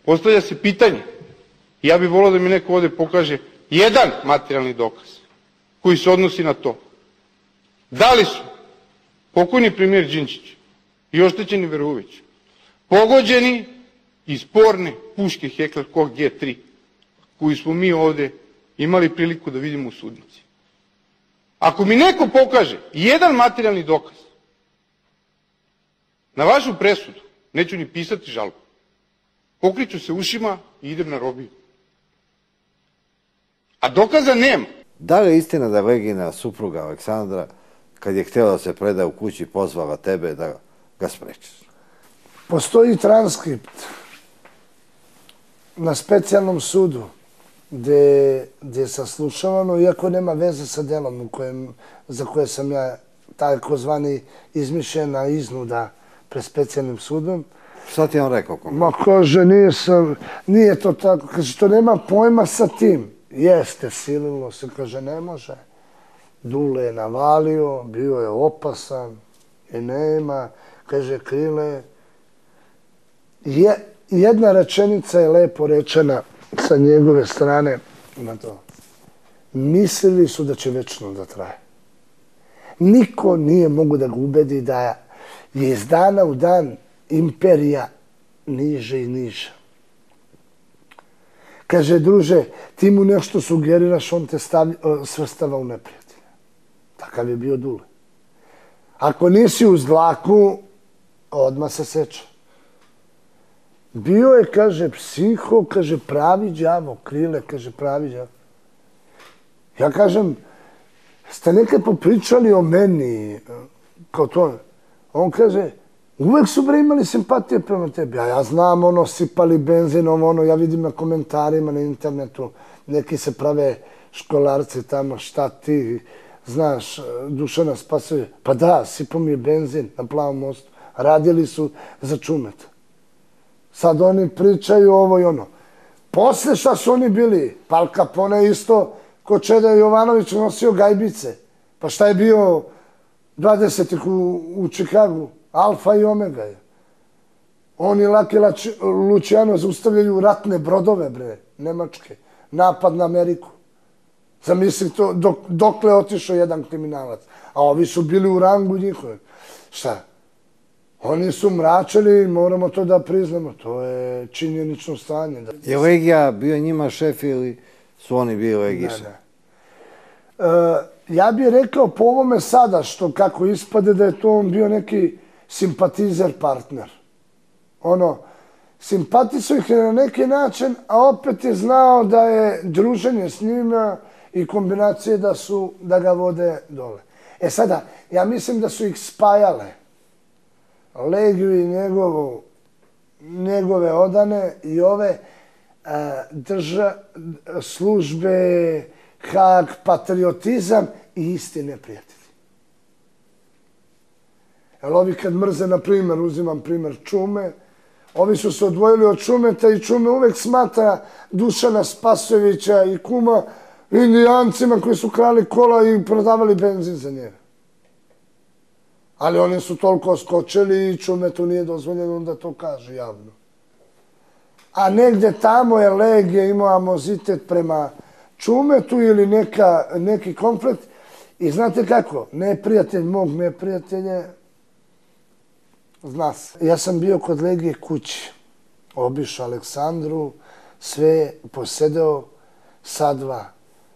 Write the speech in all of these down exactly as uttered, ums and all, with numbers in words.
Postavlja se pitanje, ja bih volao da mi neko ovde pokaže jedan materijalni dokaz koji se odnosi na to. Da li su pokojni premijer Đinđić i oštećeni Verović pogođeni iz sporne puške Heckler Koch G tri, koju smo mi ovde imali priliku da vidimo u sudnici? Ako mi neko pokaže jedan materijalni dokaz na vašu presudu, neću ni pisati žalbu. Pokriću se ušima i idem na robiju. A dokaza nema. Da li je istina da Legina supruga Aleksandra, kad je htjela da se preda u kući, pozvala tebe da ga sprečiš? Postoji transkript na specijalnom sudu gde je saslušavano, iako nema veze sa delom za koje sam ja takozvani izmišljena iznuda pred specijalnim sudom. Šta ti je on rekao? Ma kaže, nije to tako. Kaže, to nema pojma sa tim. Jeste, sililo se, kaže, ne može. Dule je navalio, bio je opasan i nema. Kaže, Krile, jedna rečenica je lepo rečena sa njegove strane na to. Mislili su da će večno da traje. Niko nije mogu da ga ubedi da je iz dana u dan imperija niže i niže. Kaže, druže, ti mu nešto sugeriraš, on te svrstava u neprijatelja. Takav je bio Dule. Ako nisi uz dlaku, odmah se seća. Bio je, kaže, psiho, kaže, pravi đavo, Krile, kaže, pravi đavo. Ja kažem, ste nekad popričali o meni, kao to. On kaže, uvek su bre imali simpatije prema tebi. A ja znam, ono, sipali benzinom, ono, ja vidim na komentarima na internetu, neki se prave školarci tamo, šta ti, znaš, Dušana Spasović. Pa da, sipao mi je benzin na Plavom mostu. Radili su za Čumeta. Sad oni pričaju ovo i ono. Posle šta su oni bili? Pa Al Capone isto, ko Čeda Jovanović nosio gajbice. Pa šta je bio dvadesetih u Čikagu? Alfa i Omega je. Oni Laki Luciano zaustavljaju ratne brodove, bre, nemačke. Napad na Ameriku. Zamisli to, dokle je otišao jedan kriminalac. A ovi su bili u rangu njihove. Šta? Oni su mračili i moramo to da priznamo. To je činjenično stanje. Je Legija bio njima šef ili su oni bili Legiji šef? Ja bih rekao po ovome sada, što kako ispade da je to on bio neki simpatizer partner. Ono, simpatisu ih je na neki način, a opet je znao da je druženje s njima i kombinacije da su, da ga vode dole. E sada, ja mislim da su ih spajale. Legiju i njegove odane i ove službe, Hag, patriotizam i isti neprijatelji. Jer ovi kad mrze, na primjer, uzimam primjer Čume, ovi su se odvojili od Čumeta i Čume uvek smatra Dušana Spasojevića i kuma indijancima koji su krali kola i prodavali benzin za njega. Ali oni su toliko skočili i Čumetu nije dozvoljeno da to kaže javno. A negde tamo je Legija imao amozitet prema Čumetu ili neki konflikt. I znate kako? Neprijatelj mog neprijatelja zna se. Ja sam bio kod Legije kući. Obišao Aleksandru, sve posedeo sa dva.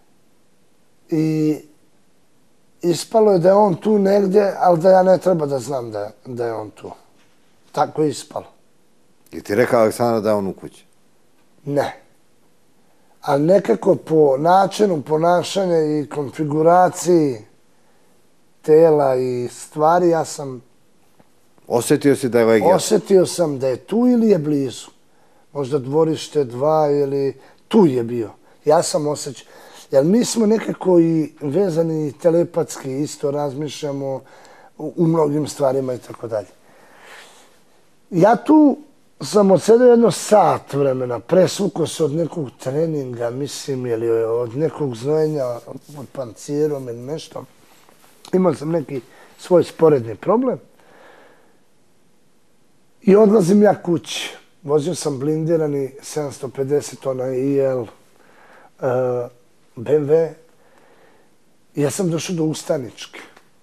I ispalo je da je on tu negdje, ali da ja ne treba da znam da je on tu. Tako je ispalo. I ti rekao Aleksandra da je on u kući? Ne. Ali nekako po načinu ponašanja i konfiguraciji tela i stvari, ja sam... Osjetio si da je Legija? Osjetio sam da je tu ili je blizu. Možda dvorište dva ili tu je bio. Ja sam osjećao. Jer mi smo nekako i vezani telepatski, isto razmišljamo u mnogim stvarima i tako dalje. Ja tu sam odsedio jedno sat vremena, presvuko se od nekog treninga, mislim, ili od nekog znojenja od pancirom ili nešto. Imao sam neki svoj sporedni problem. I odlazim ja kući. vozio sam blindirani sedamsto pedeset, onaj I L, B M W. Ja sam došao do Ustaničke.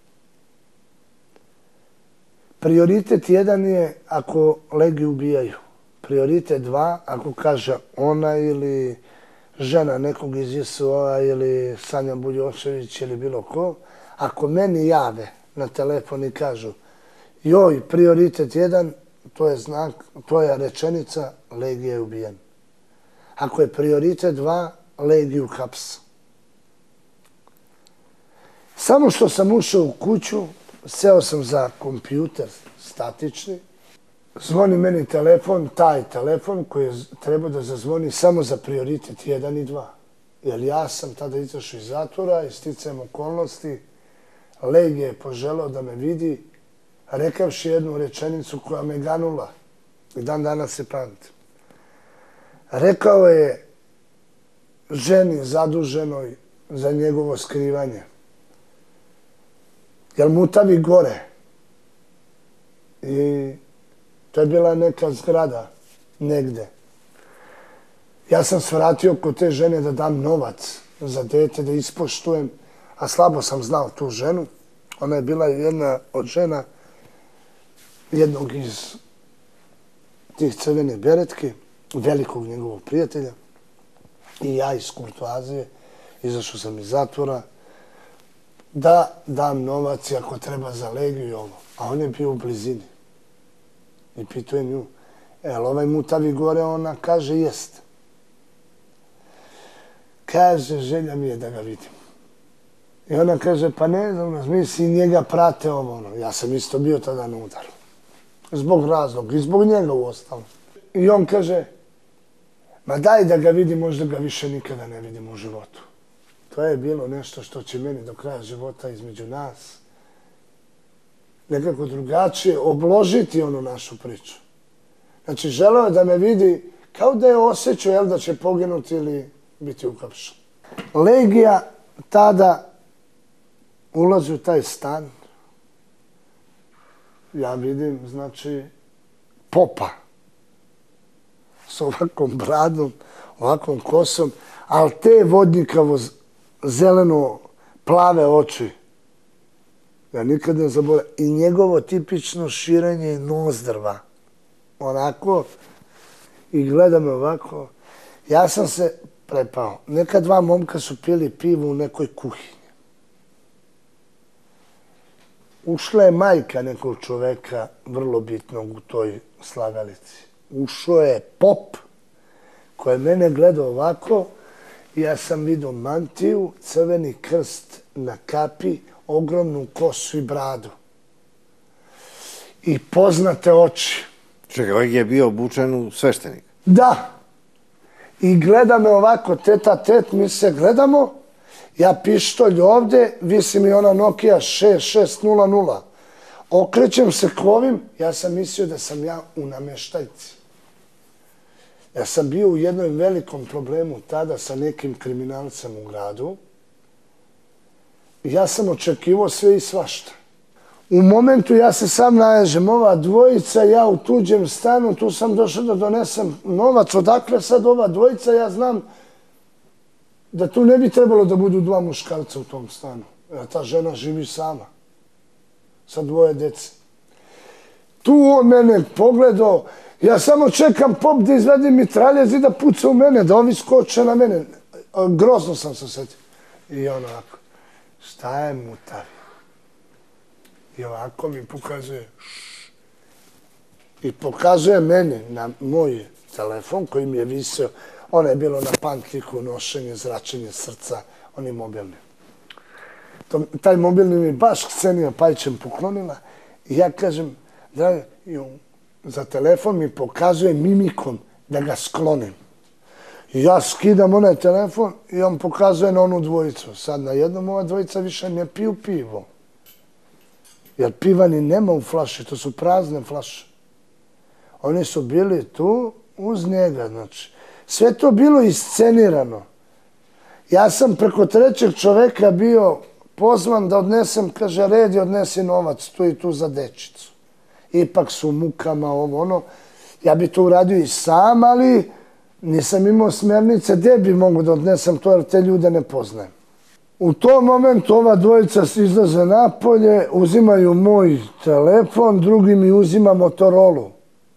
Prioritet jedan je ako Legiju ubijaju. Prioritet dva, ako kaže ona ili žena nekog iz J S O-a ili Sanja Buljošević ili bilo ko, ako meni jave na telefon i kažu joj, prioritet jedan, to je znak, to je rečenica, Legija je ubijen. Ako je prioritet dva, Legiju hapsa. Samo što sam ušao u kuću, seo sam za kompjuter statični, zvoni meni telefon, taj telefon koji je trebao da zazvoni samo za prioritet jedan i dva. Jer ja sam tada izašao iz zatvora i sticajem okolnosti, Legija je poželao da me vidi, rekavši jednu rečenicu koja me ganula. I dan danas se pamtim. Rekao je ženi zaduženoj za njegovo skrivanje. Jel Mutavi gore? I to je bila neka zgrada negde. Ja sam svratio kod te žene da dam novac za dete, da ispoštujem, a slabo sam znao tu ženu. Ona je bila jedna od žena jednog iz tih crvene beretke, velikog njegovog prijatelja. I ja iz kurtoazije, izašao sam iz zatvora, da dam novac i ako treba za Legiju i ovo. A on je bio u blizini. I pituje nju, jel ovaj Mutavi gore? Ona kaže, jest. Kaže, želja mi je da ga vidim. I ona kaže, pa ne znam, misli njega prate ovo. Ono. Ja sam isto bio tada na udaru. Zbog razloga i zbog njega u ostalom. I on kaže, ma daj da ga vidim, možda ga više nikada ne vidim u životu. To je bilo nešto što će meni do kraja života između nas nekako drugačije obložiti onu našu priču. Znači, želeo je da me vidi kao da je osjećao, jel, da će poginuti ili biti uhapšen. Legija tada ulazi u taj stan. Ja vidim, znači, popa s ovakvom bradom, ovakvom kosom, ali te vodnikavo zeleno plave oči. Ja nikad ne zaboravim. I njegovo tipično širenje nozdrva. Onako. I gleda me ovako. Ja sam se prepao. Neka dva momka su pili pivo u nekoj kuhinji. Ušla je majka nekog čoveka, vrlo bitnog u toj slagalici. Ušao je pop, koji je mene gledao ovako. Ja sam vidio mantiju, crveni krst na kapi, ogromnu kosu i bradu. I poznate oči. Čekaj, ovaj je bio obučen u sveštenik. Da. I gleda me ovako, teta, tet, mi se gledamo. Ja pištolj ovde, visi mi ona Nokia šest šest nula nula. Okrećem se k ovim, ja sam mislio da sam ja u nameštajci. Ja sam bio u jednom velikom problemu tada sa nekim kriminalcem u gradu. Ja sam očekivao sve i svašta. U momentu ja se sam naježem, ova dvojica, ja u tuđem stanu, tu sam došao da donesem novac, odakle sad ova dvojica, ja znam da tu ne bi trebalo da budu dva muškarca u tom stanu. Jer ta žena živi sama, sa dvoje dece. Tu on mene pogledao, ja samo čekam pop da izvedi mitraljez i da puca u mene, da ovi skoče na mene. Grozno sam se osjetio. I on ovako, šta je Mutavi? I ovako mi pokazuje, šš. I pokazuje meni na moj telefon koji mi je visio, ono je bilo na pantliku, nošenje, zračenje srca, oni mobilni. To, taj mobilni mi baš Ksenija Pajićem poklonila i ja kažem, dragi, za telefon mi pokazuje mimikom da ga sklonim. I ja skidam onaj telefon i on pokazuje na onu dvojicu. Sad na jednom ova dvojica više ne piju pivo. Jer piva ni nema u flaši, to su prazne flaše. Oni su bili tu uz njega, znači. Sve to bilo iscenirano. Ja sam preko trećeg čoveka bio pozvan da odnesem, kaže, red i odnesi novac tu i tu za dečicu. Ipak su mukama ovo, ono. Ja bi to uradio i sam, ali nisam imao smernice gde bi mogu da odnesem to, jer te ljude ne poznajem. U tom momentu ova dvojica se izlaze napolje, uzimaju moj telefon, drugi mi uzima Motorolu.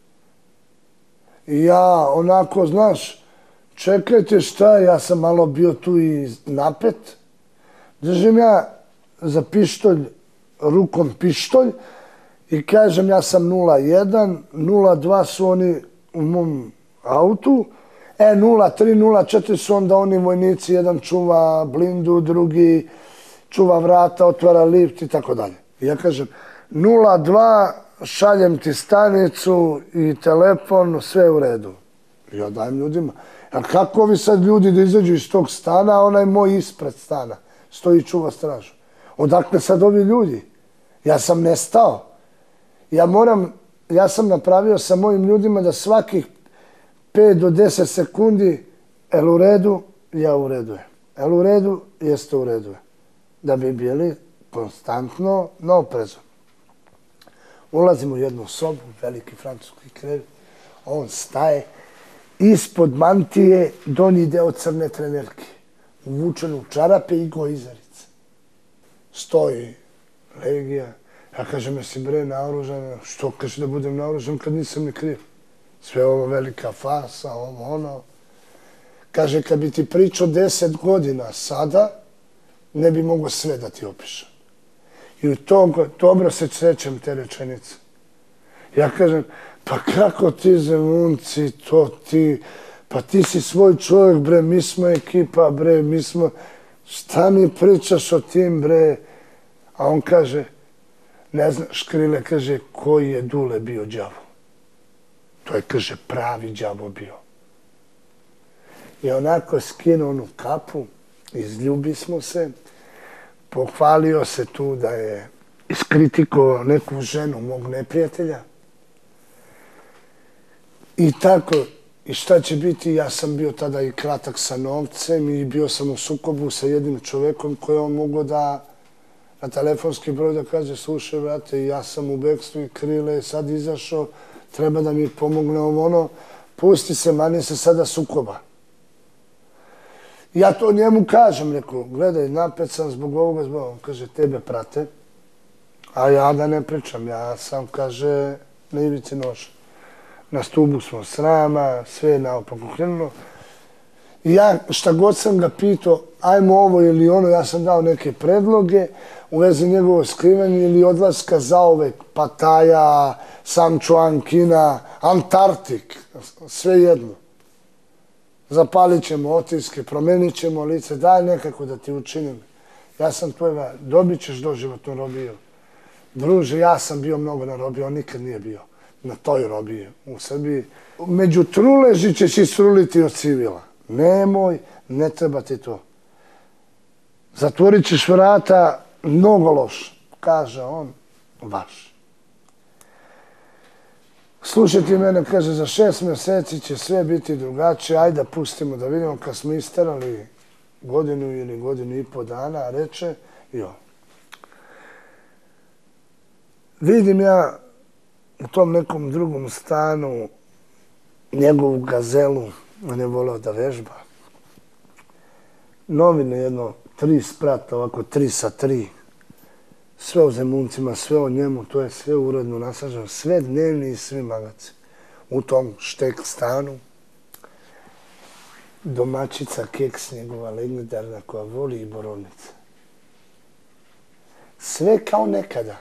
I ja onako, znaš, čekajte šta, ja sam malo bio tu i napet. Držim ja za pištolj, rukom pištolj i kažem ja sam nula jedan, nula dva su oni u mom autu, e nula tri, nula četiri su onda oni vojnici, jedan čuva blindu, drugi čuva vrata, otvara lift i tako dalje. I ja kažem nula dva, šaljem ti stanicu i telefon, sve u redu. Ja dajem ljudima. A kako vi sad ljudi da izađu iz tog stana, a onaj moj ispred stana stoji i čuva stražu. Odakle sad ovi ljudi? Ja sam nestao. Ja moram, ja sam napravio sa mojim ljudima da svakih pet do deset sekundi, el u redu, ja u redu je. El u redu, jeste u redu je. Da bi bili konstantno na oprezu. Ulazim u jednu sobu, veliki francuski krevet, on staje, ispod mantije donji deo crne trenerke, uvučen u čarape i gojzarice. Stoji legija, ja kažem, jesi bre naoružan, što kaže da budem naoružan kad nisam ni kriv? Sve ovo velika fasa, ovo ono. Kaže, kad bi ti pričao deset godina sada, ne bi mogo sve da ti opišem. I u tog, dobro se srećem te rečenice. Ja kažem, pa kako ti Zemunci, to ti, pa ti si svoj čovjek, bre, mi smo ekipa, bre, mi smo, šta mi pričaš o tim, bre? A on kaže, ne znaš, Krile, kaže, koji je Dule bio đavo? To je, kaže, pravi đavo bio. I onako skinu onu kapu, izljubi smo se, pohvalio se tu da je iskritikovao neku ženu mog neprijatelja. I tako, i šta će biti, ja sam bio tada i kratak sa novcem i bio sam u sukobu sa jednim čovekom koji on mogao da na telefonski broj da kaže, slušaj, brate, ja sam u bekstvu i Krile, sad izašao, treba da mi pomogne ovo ono, pusti se, mani se sada sukoba. Ja to njemu kažem, rekao, gledaj, napet sam zbog ovoga, zbog ovoga, kaže, tebe prate, a ja da ne pričam, ja sam, kaže, na ivici noža. Na stubu smo srama, sve je naopako krenulo. I ja šta god sam ga pitao, ajmo ovo ili ono, ja sam dao neke predloge u vezi njegovo skrivanje ili odlaska zaovek, Pataja, San Juan, Kina, Antarktik, sve jedno. Zapalit ćemo otiske, promenit ćemo lice, daj nekako da ti učinim. Ja sam tvojeva, dobit ćeš doživotnu robiju. Druže, ja sam bio mnogo na robiji, on nikad nije bio na toj robiji u Srbiji. Među truleži ćeš isruliti od civila. Nemoj, ne treba ti to. Zatvorit ćeš vrata, mnogo loš, kaže on, vaš. Slušajte mene, kaže, za šest mjeseci će sve biti drugačije, ajde da pustimo da vidimo kad smo isterali godinu ili godinu i po dana, reče, jo. Vidim ja u tom nekom drugom stanu njegovu gazelu, on je voleo da vežba. Novine jedno, tri sprata, ovako tri sa tri. Sve o Zemuncima, sve o njemu, to je sve uredno nasađeno, sve dnevni i svi magaci. U tom štek stanu, domaćica keks njegova legendarna koja voli i borovnice. Sve kao nekada.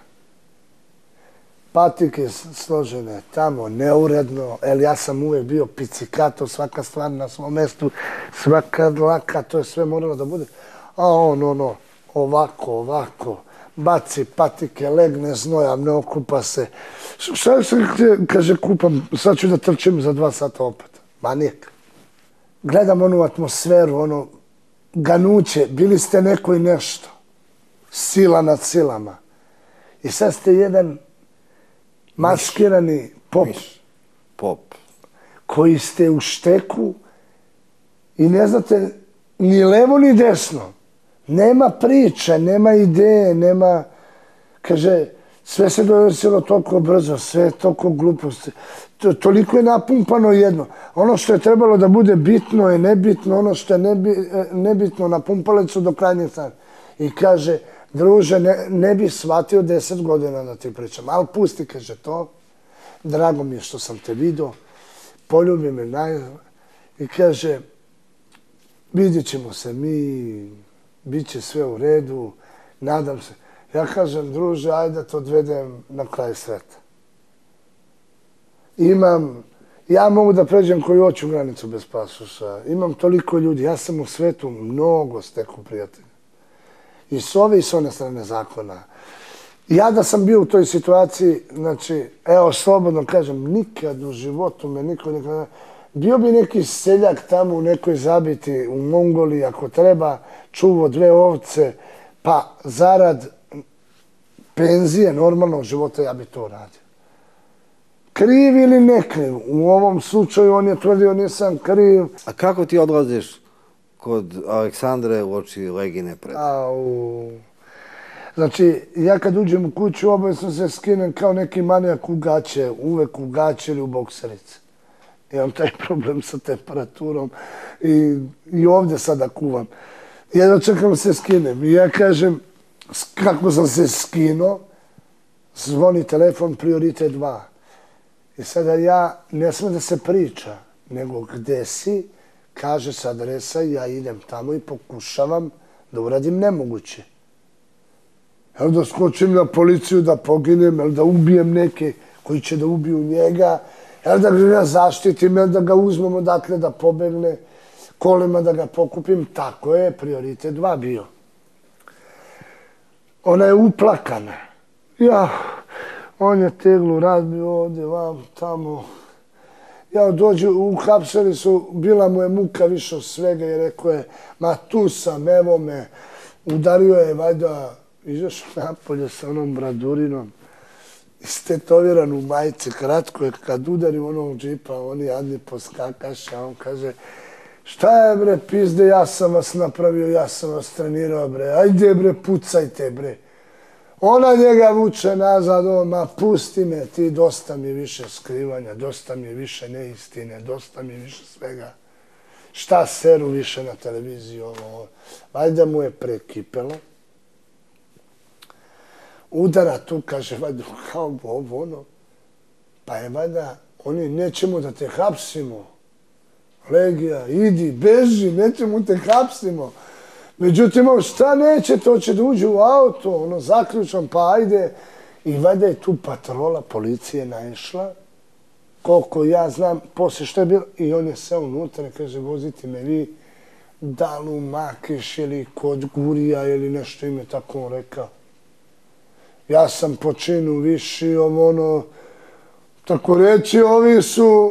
Patike složene tamo, neuredno, jer ja sam uvijek bio picikato, svaka stvar na svom mestu, svaka dlaka, to je sve moralo da bude. A on, ono, ovako, ovako, baci patike, legne znojam, ne okupa se. Šta se kaže kupam, sad ću da trčim za dva sata opet. Manijek. Gledam onu atmosferu, ono, ganuće, bili ste neko i nešto. Sila nad silama. I sad ste jedan maskirani pop. Pop. Koji ste u šteku i ne znate ni levo ni desno. Nema priče, nema ideje, nema... Kaže, Sve se donosilo toliko brzo, sve je toliko gluposti. Toliko je napumpano jedno. Ono što je trebalo da bude bitno je nebitno, ono što je nebitno napumpali su do krajnje stane. I kaže, druže, ne bi shvatio deset godina da ti pričam, ali pusti, kaže to, drago mi je što sam te vidio, poljubi me najzad. I kaže, vidjet ćemo se mi, bit će sve u redu, nadam se. Ja kažem, druže, ajde da te odvedem na kraj sveta. Imam, ja mogu da pređem koju hoću granicu bez pasoša. Imam toliko ljudi, ja sam u svetu mnogo stekao prijatelja. I s ove i s one strane zakona. Ja da sam bio u toj situaciji, znači, evo, slobodno kažem, nikad u životu me niko nikad... Bio bi neki seljak tamo u nekoj zabiti u Mongoliji, ako treba, čuvo dve ovce, pa zarad penzije normalnog života ja bi to radio. Kriv ili ne kriv? U ovom slučaju on je tvrdio nisam kriv. A kako ti odlaziš kod Aleksandre u oči Legine predstave? Znači, ja kad uđem u kuću, obavezno se skinem kao neki manijak u gaće, uvek u gaće ili u bokserice. Imam taj problem sa temperaturom i ovdje sada kuvam. Jedno čekam se skinem i ja kažem, kako sam se skinuo, zvoni telefon, prioritet dva. I sada ja, ne smem da se priča, nego gde si, kaže se adresa i ja idem tamo i pokušavam da uradim nemoguće. Jel da skočim na policiju, da poginem, jel da ubijem neke koji će da ubiju njega, jel da ga zaštitim, jel da ga uzmem odakle da pobegne, kolima da ga pokupim. Tako je prioritet dva bio. Ona je uplakana. Ja, on je teglu razbio ovdje, vam, tamo. Ja dođu, uhapsili su, bila mu je muka više od svega i rekao je, ma tu sam, evo me, udario je, valjda, izašao napolje sa onom bradurinom, istetoviran u majici, kratko je, kad udarim onog džipa, oni jadni poskakaše, a on kaže, šta je bre, pizde, ja sam vas napravio, ja sam vas trenirao, bre, ajde bre, pucajte, bre. Ona njega vuče nazad, on, ma pusti me, ti, dosta mi je više skrivanja, dosta mi je više neistine, dosta mi je više svega. Šta seru više na televiziji, ovo, valjda mu je prekipelo. Udara tu, kaže, valjda, kao ovo, ono, pa je valjda, oni, nećemo da te hapsimo. Legija, idi, beži, nećemo te hapsimo. Međutim, šta neće, to će da uđe u auto, ono, zaključam, pa ajde. I valjda je tu patrola policije naišla, koliko ja znam, poslije što je bilo, i on je seo unutra i kaže, vozite me vi, da li u Makiš ili kod Gurija ili nešto im je tako on rekao. Ja sam po činu viši, ono, tako reći, ovi su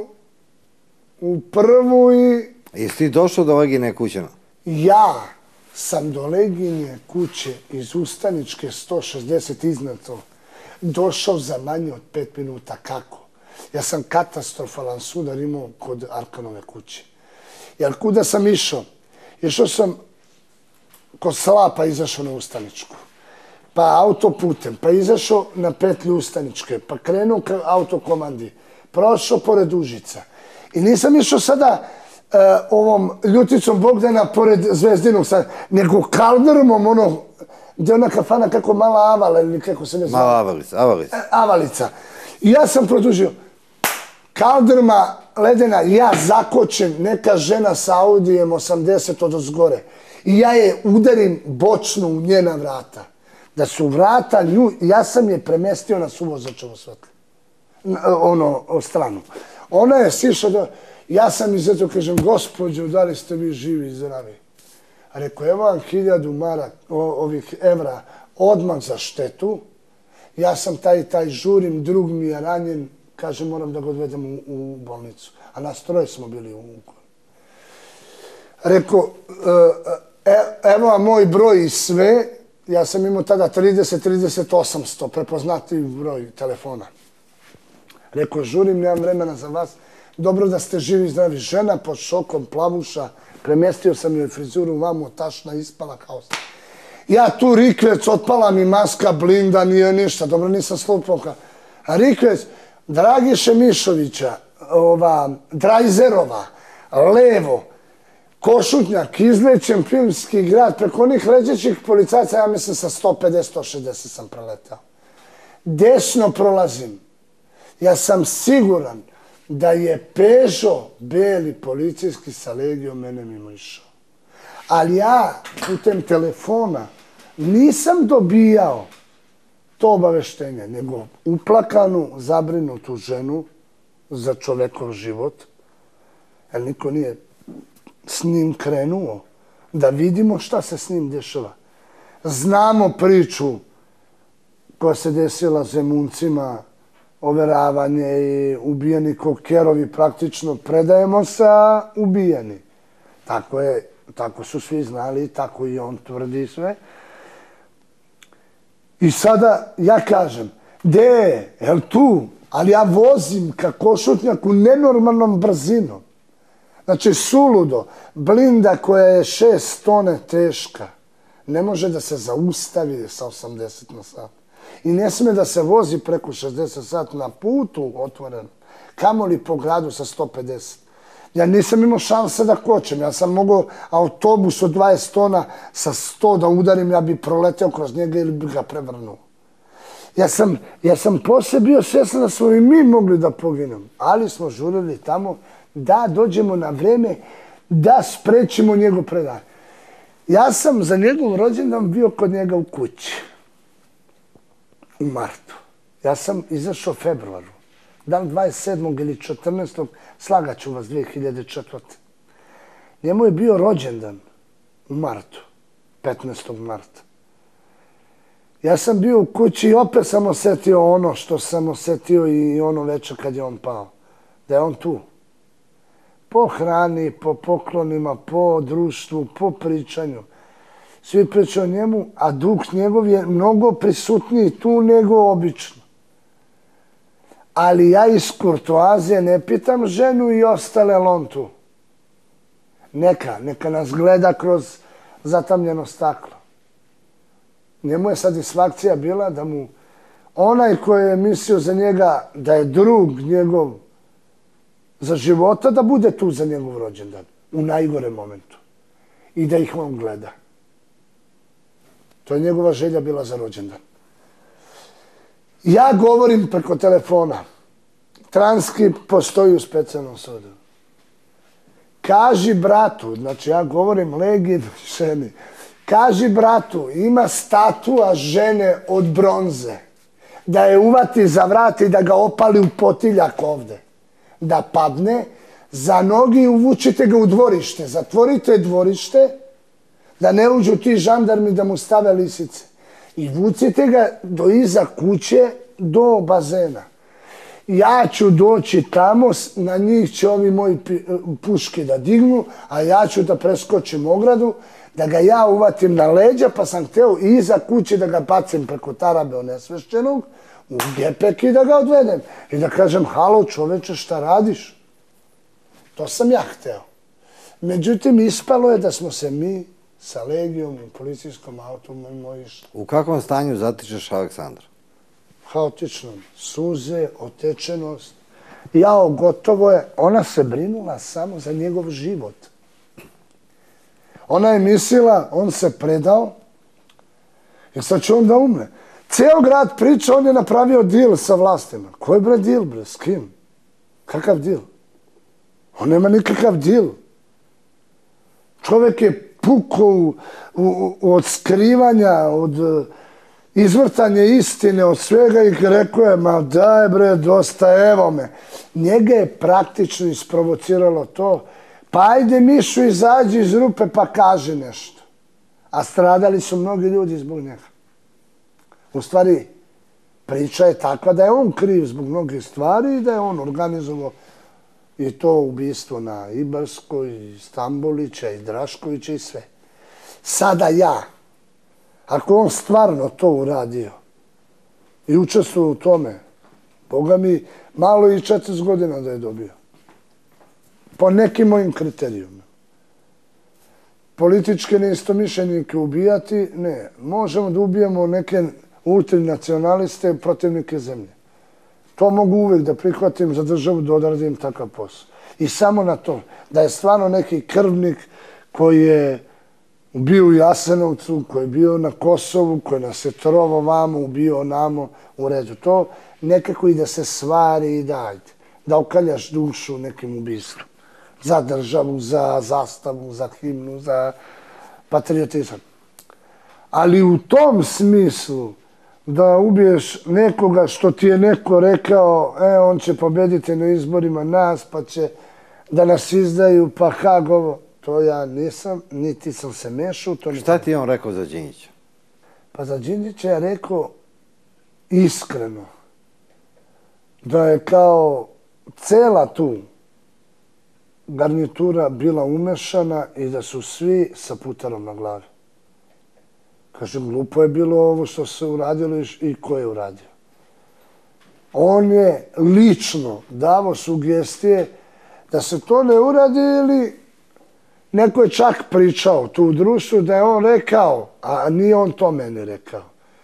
u prvu i... Jesi ti došao do Legine kuće? Ja sam do Legine kuće iz Ustaničke sto šezdeset iznad to došao za manje od pet minuta. Kako? Ja sam katastrofalan sudar imao kod Arkanove kuće. Jer kuda sam išao? Išao sam kod Slapa, izašao na Ustaničku. Pa autoputem, pa izašao na petlju Ustaničke, pa krenuo ka autokomandi, prošao pored Užica. I nisam išao sada ovom ljuticom Bogdana pored Zvezdinog sada, nego Kaldermom, ono, gdje je ona kafana kako mala Avala ili kako se ne zove. Mala Avalica, Avalica. Avalica. I ja sam produžio. Kalderma ledena, ja zakočem, neka žena sa Audijem osamdeset od ozgore. I ja je udarim bočno u njena vrata. Da su vrata nju, ja sam je premestio na suvozačevo svetlo. Ono, stranu. Ona je sišla do... Ja sam izetio, kažem, gospođo, da li ste vi živi i zdravi? A rekao, evo vam hiljadu mara, ovih evra, odmah za štetu. Ja sam taj, taj žurim, drug mi je ranjen, kaže, moram da ga odvedem u, u bolnicu. A nas troje smo bili u Vukovaru. Rekao, e, evo vam moj broj i sve, ja sam imao tada trideset trideset osamsto, prepoznatljiv broj telefona. Rekao, žurim, nemam vremena za vas. Dobro da ste živi i zdravi. Žena pod šokom, plavuša, premestio sam joj frizuru vamo, tašna, ispala kao... Ja tu rikvec, otpala mi maska, blinda, nije ništa, dobro nisam slupao. A rikvec, Dragiše Mišovića, ova, Drajzerova, levo, Košutnjak, izlećen filmski grad, preko onih leđećih policajaca, ja mislim sa sto pedeset do sto šezdeset sam preletao. Desno prolazim. Ja sam siguran da je Peugeot, beli policijski sa Legijom, mene mimo išao. Ali ja, putem telefona, nisam dobijao to obaveštenje, nego uplakanu, zabrinutu ženu za čovekov život, jer niko nije s njim krenuo, da vidimo šta se s njim dešava. Znamo priču koja se desila Zemuncima, overavanje i ubijeni kokerovi, praktično predajemo se, a ubijeni. Tako je, tako su svi znali, tako i on tvrdi sve. I sada ja kažem, gde je, jel tu? Ali ja vozim ka Košutnjaku nenormalnom brzinom. Znači, suludo, blinda koja je šest tone teška, ne može da se zaustavi sa osamdeset na sat. I ne sme da se vozi preko šezdeset sat na putu otvorenom, kamoli po gradu sa sto pedeset. Ja nisam imao šanse da kočem, ja sam mogao autobus od dvadeset tona sa sto da udarim, ja bi proleteo kroz njega ili bi ga prevrnuo. Ja sam, ja sam posle bio svjestan da smo i mi mogli da poginem, ali smo žurili tamo da dođemo na vreme da sprečimo njegov predaj. Ja sam za njegov rođendan bio kod njega u kući. U martu. Ja sam izašao u februaru. Dan dvadeset sedmog ili četrnaestog slagaću vas dve hiljade četvrte. Njemu je bio rođendan u martu. petnaestog marta. Ja sam bio u kući i opet sam osetio ono što sam osetio i ono večer kad je on pao. Da je on tu. Po hrani, po poklonima, po društvu, po pričanju. Svi pričaju o njemu, a duh njegov je mnogo prisutniji tu nego obično. Ali ja iz kurtoazije ne pitam ženu i ostale, ali on tu. Neka, neka nas gleda kroz zatamljeno staklo. Njemu je satisfakcija bila da mu onaj koji je mislio za njega da je drug njegov za života, da bude tu za njegov rođendan, u najgore momentu. I da ih on gleda. To je njegova želja bila za rođendan. Ja govorim preko telefona. Transkript postoji u specijalnom sudu. Kaži bratu, znači ja govorim Legin ženi, kaži bratu, ima statua žene od bronze, da je uvati za vrat i da ga opali u potiljak ovde. Da padne, za nogi i uvučite ga u dvorište, zatvorite dvorište, da ne uđu ti žandarmi da mu stave lisice. I vucite ga do iza kuće, do bazena. Ja ću doći tamo, na njih će ovi moji puške da dignu, a ja ću da preskočim ogradu, da ga ja uvatim na leđa, pa sam hteo iza kuće da ga bacim preko tarabe onesvešćenog, u gepek i da ga odvedem. I da kažem, halo čoveče, šta radiš? To sam ja hteo. Međutim, ispalo je da smo se mi sa Legijom u policijskom autom išli. U kakvom stanju zatičeš Aleksandra? Haotično. Suze, otečenost. Jao, gotovo je. Ona se brinula samo za njegov život. Ona je mislila, on se predao i sad će on da umre. Cijel grad priča, on je napravio dil sa vlastima. Koji bre dil, bre? S kim? Kakav dil? On nema nikakav dil. Čovjek je pukao od skrivanja, od izvrtanja istine, od svega i rekao je, ma daj bre, dosta, evo me. Njega je praktično isprovociralo to, pa ajde Mišu, izađi iz rupe pa kaži nešto. A stradali su mnogi ljudi zbog njega. U stvari, priča je takva da je on kriv zbog mnogih stvari i da je on organizovao i to ubistvo na Ibarskoj, i Stambolića, i Draškovića i sve. Sada ja, ako on stvarno to uradio i učestvuje u tome, Boga mi, malo i četrdeset godina da je dobio. Po nekim mojim kriterijumima. političke neistomišljenike ubijati, ne. Možemo da ubijemo neke ultrinacionaliste protivnike zemlje. To mogu uvijek da prihvatim za državu, da odradim takav posao. I samo na to, da je stvarno neki krvnik koji je bio u Jasenovcu, koji je bio na Kosovu, koji nas je trovao vamo, ubio namo, u redu. To nekako i da se stvari i da ajde. Da okaljaš dušu nekim ubistvom. Za državu, za zastavu, za himnu, za patriotizam. Ali u tom smislu da ubiješ nekoga što ti je neko rekao, e, on će pobediti na izborima nas, pa će da nas izdaju, pa Hagovo. To ja nisam, niti sam se mešao. Šta ti je on rekao za Đinđića? Pa za Đinđića je rekao iskreno da je kao cela tu garnitura bila umešana i da su svi sa putarom na glavi. Kažem, glupo je bilo ovo što se uradilo i ko je uradio. On je lično davo sugestije da se to ne uradi ili neko je čak pričao tu u društvu da je on rekao, a nije on to meni rekao,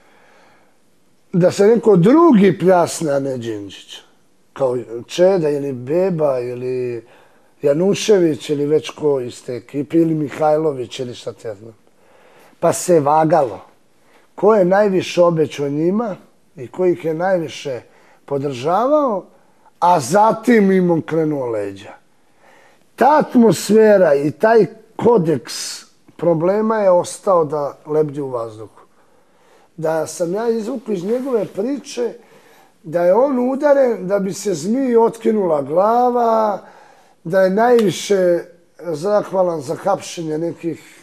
da se neko drugi pljasne, a ne Đinđić. Kao Čeda ili Beba ili Janušević ili već ko iz te ekipe ili Mihajlović ili šta te znam. Pa se vagalo. Ko je najviše obećao njima i ko ih je najviše podržavao, a zatim im on krenuo leđa. Ta atmosfera i taj kodeks problema je ostao da lebdi u vazduhu. Da sam ja izvukao iz njegove priče da je on udaren da bi se zmiji otkinula glava, da je najviše zahvalan za hapšenje nekih,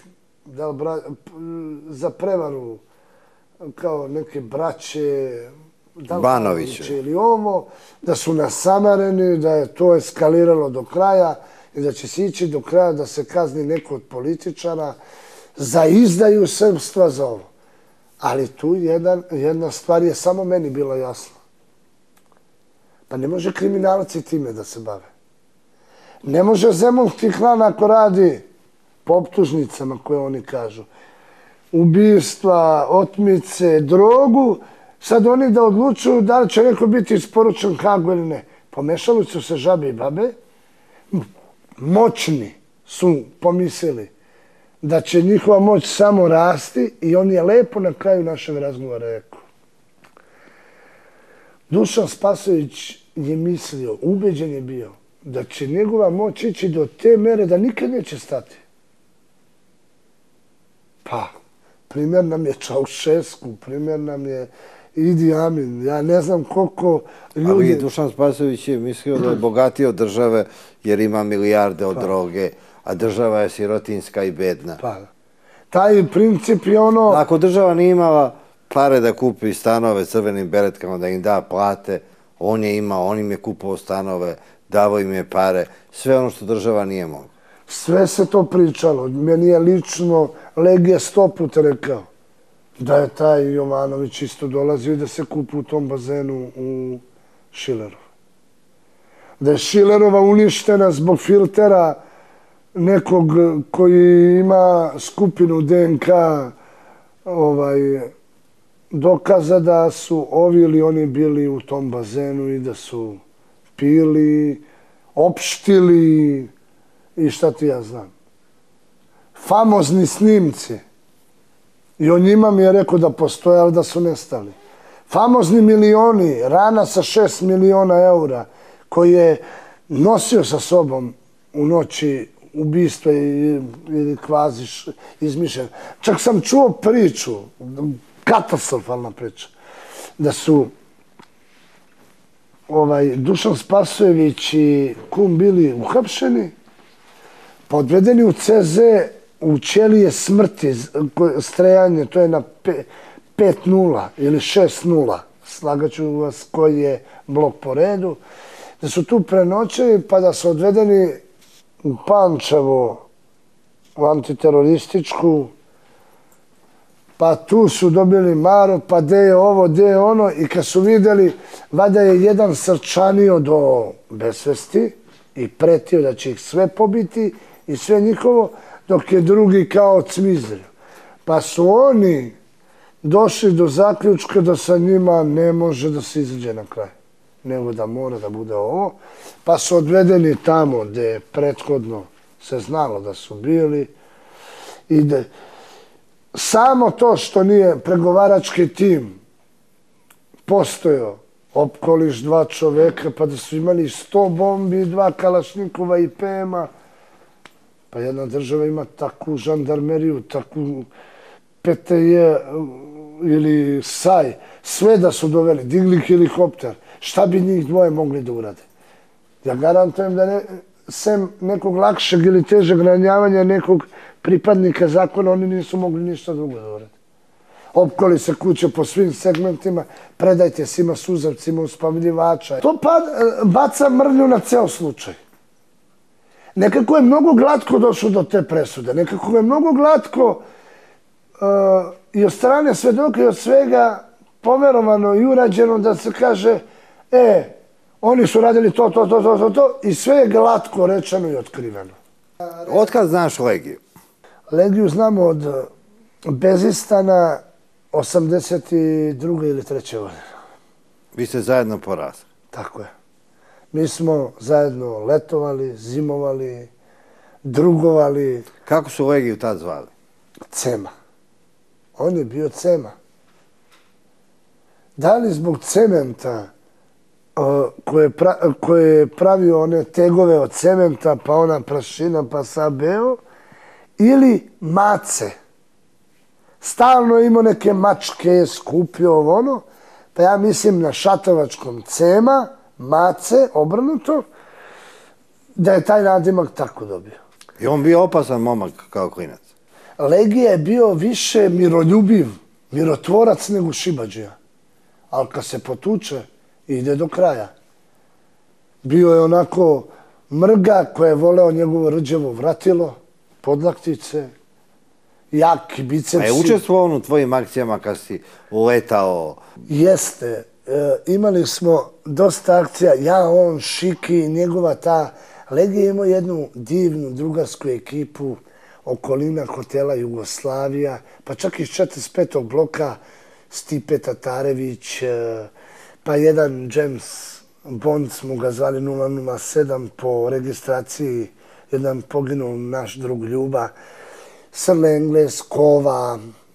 za prevaru kao neke braće, Banovića ili ovo, da su nasamareni, da je to eskaliralo do kraja i da će se ići do kraja da se kazni neko od političara za izdaju srpstva za ovo. Ali tu jedna stvar je samo meni bila jasna. Pa ne može kriminalci time da se bave. Ne može Zemunski klan ako radi po optužnicama koje oni kažu. Ubistva, otmice, drogu, sad oni da odlučuju da li će neko biti isporučen Hagu ili ne. Pomešali su se žabe i babe. Moćni su pomislili da će njihova moć samo rasti i on je lepo na kraju našeg razgovora rekao. Dušan Spasojević je mislio, ubeđen je bio, da će njegova moć ići do te mere da nikad neće stati. Pa, primjer nam je Čaušesku, primjer nam je Idi Amin, ja ne znam koliko ljudi... Ali Dušan Spasojević je mislio da je bogatiji od države jer ima milijarde od droge, a država je sirotinska i bedna. Pa, taj princip je ono... Ako država nije imala pare da kupi stanove crvenim beretkama, da im da plate, on je imao, on im je kupovao stanove, davo im je pare, sve ono što država nije mogla. Sve se to pričalo. Meni je lično Legija sto puta rekao da je taj Jovanović isto dolazio i da se kupu u tom bazenu u Šilerovu. Da je Šilerova uništena zbog filtera nekog koji ima skupinu D N K dokaza da su ovi ili oni bili u tom bazenu i da su pili, opštili i šta ti ja znam. Famozni snimci. I o njima mi je rekao da postoje, ali da su nestali. Famozni milioni, rana sa šest miliona eura, koji je nosio sa sobom u noći ubistva ili kvazi izmišljena. Čak sam čuo priču, katastrofalna priča, da su Dušan Spasojević i kum bili uhapšeni, pa odvedeni u C Z u ćelije smrti, strejanje, to je na pet nula ili šest nula, slagaću vas koji je blok po redu, da su tu prenoćeni pa da su odvedeni u Pančevo, u antiterorističku, pa tu su dobili maro, pa gde je ovo, gde je ono, i kad su videli, vada je jedan srčanio do besvesti i pretio da će ih sve pobiti i sve njihovo, dok je drugi kao cmizrio. Pa su oni došli do zaključka da sa njima ne može da se izađe na kraj, nego da mora da bude ovo. Pa su odvedeni tamo gde je prethodno se znalo da su bili i da samo to što nije pregovarački tim postojao, opkoliš dva čoveka, pa da su imali sto bombi, dva kalašnikova i P M-a, pa jedna država ima takvu žandarmeriju, takvu P T J ili S A I, sve da su doveli, digli helikopter, šta bi njih dvoje mogli da urade? Ja garantujem da ne, sem nekog lakšeg ili težeg ranjavanja nekog pripadnika zakona, oni nisu mogli ništa drugo da urade. Opkoli se kuće po svim segmentima, predajte svima suzavcima, uspavljivača. To pa, baca mrlju na ceo slučaj. Nekako je mnogo glatko došlo do te presude, nekako je mnogo glatko uh, i od strane svedoka i od svega poverovano i urađeno da se kaže e, oni su radili to, to, to, to, to, to i sve je glatko rečeno i otkriveno. Otkad znaš Legiju? Legiju znamo od Bezistana osamdeset druge ili treće godine. Vi ste zajedno porasli? Tako je. Mi smo zajedno letovali, zimovali, drugovali. Kako su Legiju tad zvali? Cema. On je bio Cema. Da li zbog cementa koje je pravio one tegove od cementa, pa ona prašina, pa sabeo, ili Mace. Stalno imao neke mačke, skupio ovo ono, pa ja mislim na šatovačkom Cema, Mace, obrnuto, da je taj nadimak tako dobio. I on bio opasan momak kao klinac? Legija je bio više miroljubiv, mirotvorac nego šibadžija. Ali kad se potuče, ide do kraja. Bio je onako mrga koja je voleo njegovo rđevo vratilo, podlaktice, jaki bicepsi. A je učestvovao on u tvojim akcijama kad si uletao? Jeste. Imali smo dosta akcija, ja, on, Šiki, njegova ta... Legija je imao jednu divnu drugarsku ekipu, okolina hotela Jugoslavija, pa čak iz četrdeset petog bloka Stipe Tatarević, pa jedan James Bond smo ga zvali nula nula sedam po registraciji, jedan poginuo naš drug Ljuba, Srle Engles, Kova,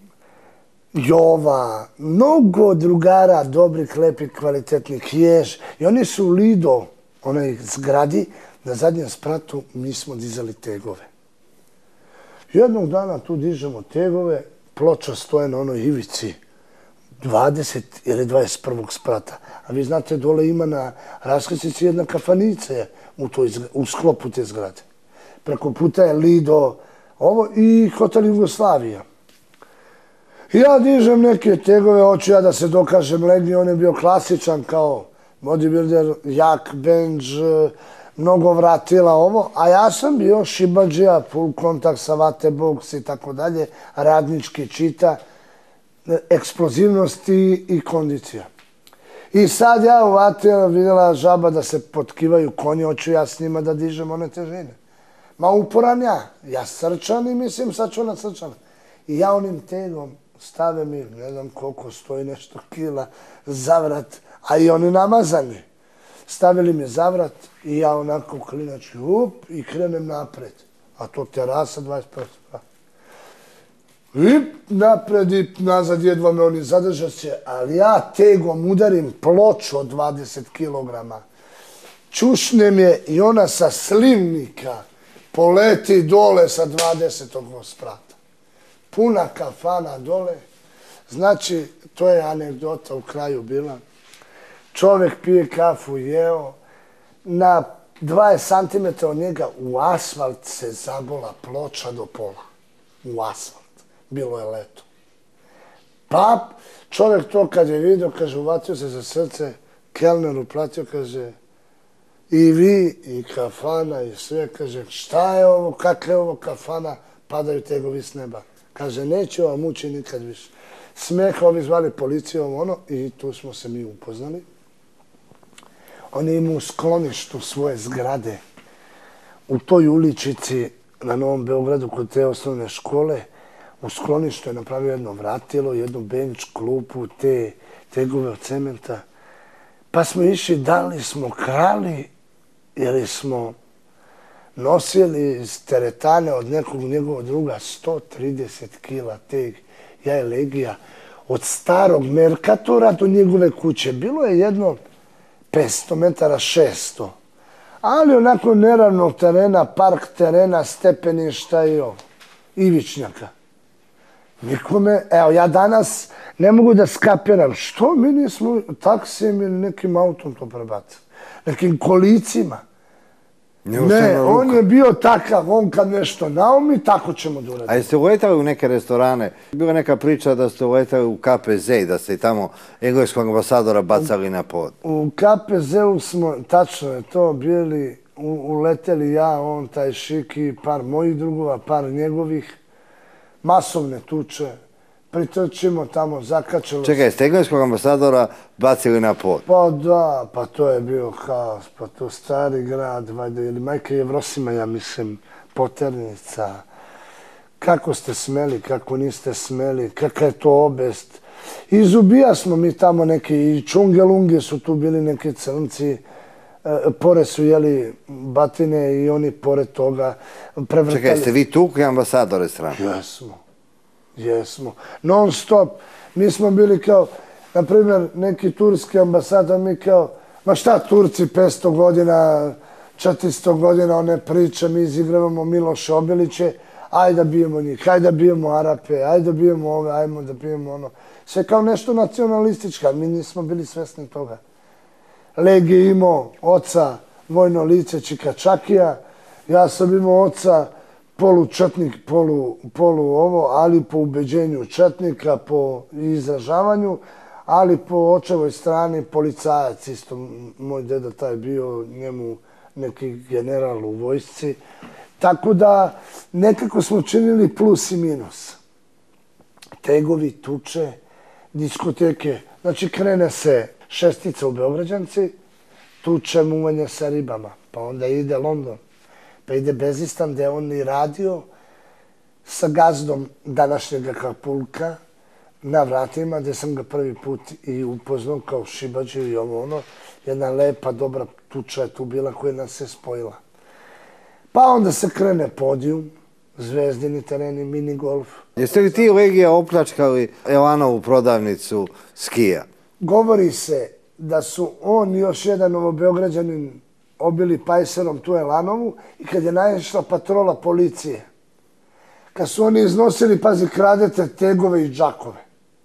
Jova, mnogo drugara, dobrih, lepih, kvalitetnih, Jež. I oni su u Lido, onaj zgradi, na zadnjem spratu mi smo dizali tegove. Jednog dana tu dižemo tegove, ploča stoje na onoj ivici dvadeset ili dvadeset prvog sprata. A vi znate, dole ima na raskrsnici jedna kafanica u, toj, u sklopu te zgrade. Preko puta je Lido, ovo i hotel Jugoslavija. Ja dižem neke tegove, hoću ja da se dokažem Legiji, on je bio klasičan kao bodybuilder, jak, bench, mnogo vratila ovo, a ja sam bio šibadžija, full kontakt sa vate, boks i tako dalje, radnički čita, eksplozivnosti i kondicija. I sad ja u vati vidjela žaba da se potkivaju konji, hoću ja s njima da dižem one težine. Ma uporan ja, ja srčan i mislim sad ću ona srčana. I ja onim tegom stave mi, ne znam koliko stoji nešto kila, zavrat, a i oni namazani. Stavili mi zavrat i ja onako klinački up i krenem napred. A to terasa dvadeset pet. I napred i nazad, jedva me oni zadržat će, ali ja tegom udarim ploču od dvadeset kilograma. Čušnem je i ona sa slivnika poleti dole sa dvadesetog sprata. Puna kafana dole. Znači, to je anegdota u kraju bila. Čovjek pije kafu, jeo, na dvadeset santimetara od njega u asfalt se zabola ploča do pola. U asfalt. Bilo je leto. Pa čovjek to kad je vidio, kaže, uvatio se za srce, kelneru platio, kaže, i vi, i kafana, i sve, kaže, šta je ovo, kakva je ovo kafana, padaju tegovi s neba. Kaže, neće ova muči nikad više. Smeha, ovi zvali policijom, ono, i tu smo se mi upoznali. On je imao u skloništu svoje zgrade. U toj uličici na Novom Beogradu kod te osnovne škole. U skloništu je napravio jedno vratilo, jednu benč, klupu, te tegove od cementa. Pa smo išli, da li smo krali ili smo nosili iz teretane od nekog njegovog druga sto trideset kila teg jaje legija od starog Merkatora do njegove kuće. Bilo je jedno petsto metara, šesto. Ali onako neravnog terena, park terena, stepeništa i ovo. Ivičnjaka. Nikome, evo ja danas ne mogu da skapiram što mi nismo taksijem ili nekim autom to prebacili. Nekim kolicima. Ne, on je bio takav, on kad nešto naumi, tako ćemo da uradimo. A jeste uletali u neke restorane? Bila neka priča da ste uletali u K P Z i da ste i tamo engleskog ambasadora bacali na pod. U K P Z-u smo, tačno je to, bili, uleteli ja, on, taj Šiki, par mojih drugova, par njegovih, masovne tuče, pritrčimo tamo, zakačilo se. Čekaj, ste engleskog ambasadora bacili na pod? Pa da, pa to je bio haos, pa to stari grad, vajda, ili Majka Jevrosima, ja mislim, poternica. Kako ste smeli, kako niste smeli, kakva je to obest. Izubija smo mi tamo neki, i čungelunge su tu bili neki crnci, pored su jeli batine i oni pored toga prevrtali. Čekaj, ste vi tukli ambasadore strane? Jesmo, jesmo. Non stop. Mi smo bili kao, na primjer, neki turski ambasador, mi kao, ma šta Turci, petsto godina, četiristo godina, one priče, mi izigravamo Miloše Obiliće, ajde da bijemo njih, ajde da bijemo Arape, ajde da bijemo ove, ajmo da bijemo ono. Sve kao nešto nacionalističko, mi nismo bili svesni toga. Legija imao oca, vojno lice Čikačakija, ja sam imao oca polu četnik, polu, polu ovo, ali po ubeđenju četnika, po izražavanju, ali po očevoj strani policajac, isto moj deda taj bio, njemu neki general u vojsci. Tako da nekako smo činili plus i minus. Tegovi, tuče, diskoteke, znači krene se šestica u Beograđanci, tuče muvanje sa ribama, pa onda ide London, pa ide Bezistan gde on i radio sa gazdom današnjeg Akapulka na vratima, gde sam ga prvi put i upoznao kao Šibadžiju i ovo ono. Jedna lepa, dobra tuča je tu bila koja nas se spojila. Pa onda se krene podijum, zvezdini tereni, mini golf. Jeste li ti Legija opljačkali Elanovu prodavnicu skija? Govori se da su on i još jedan novobeograđanin obili pajserom tu Elanovu i kad je naišla patrola policije, kad su oni iznosili, pazi, kradete tegove i džakove.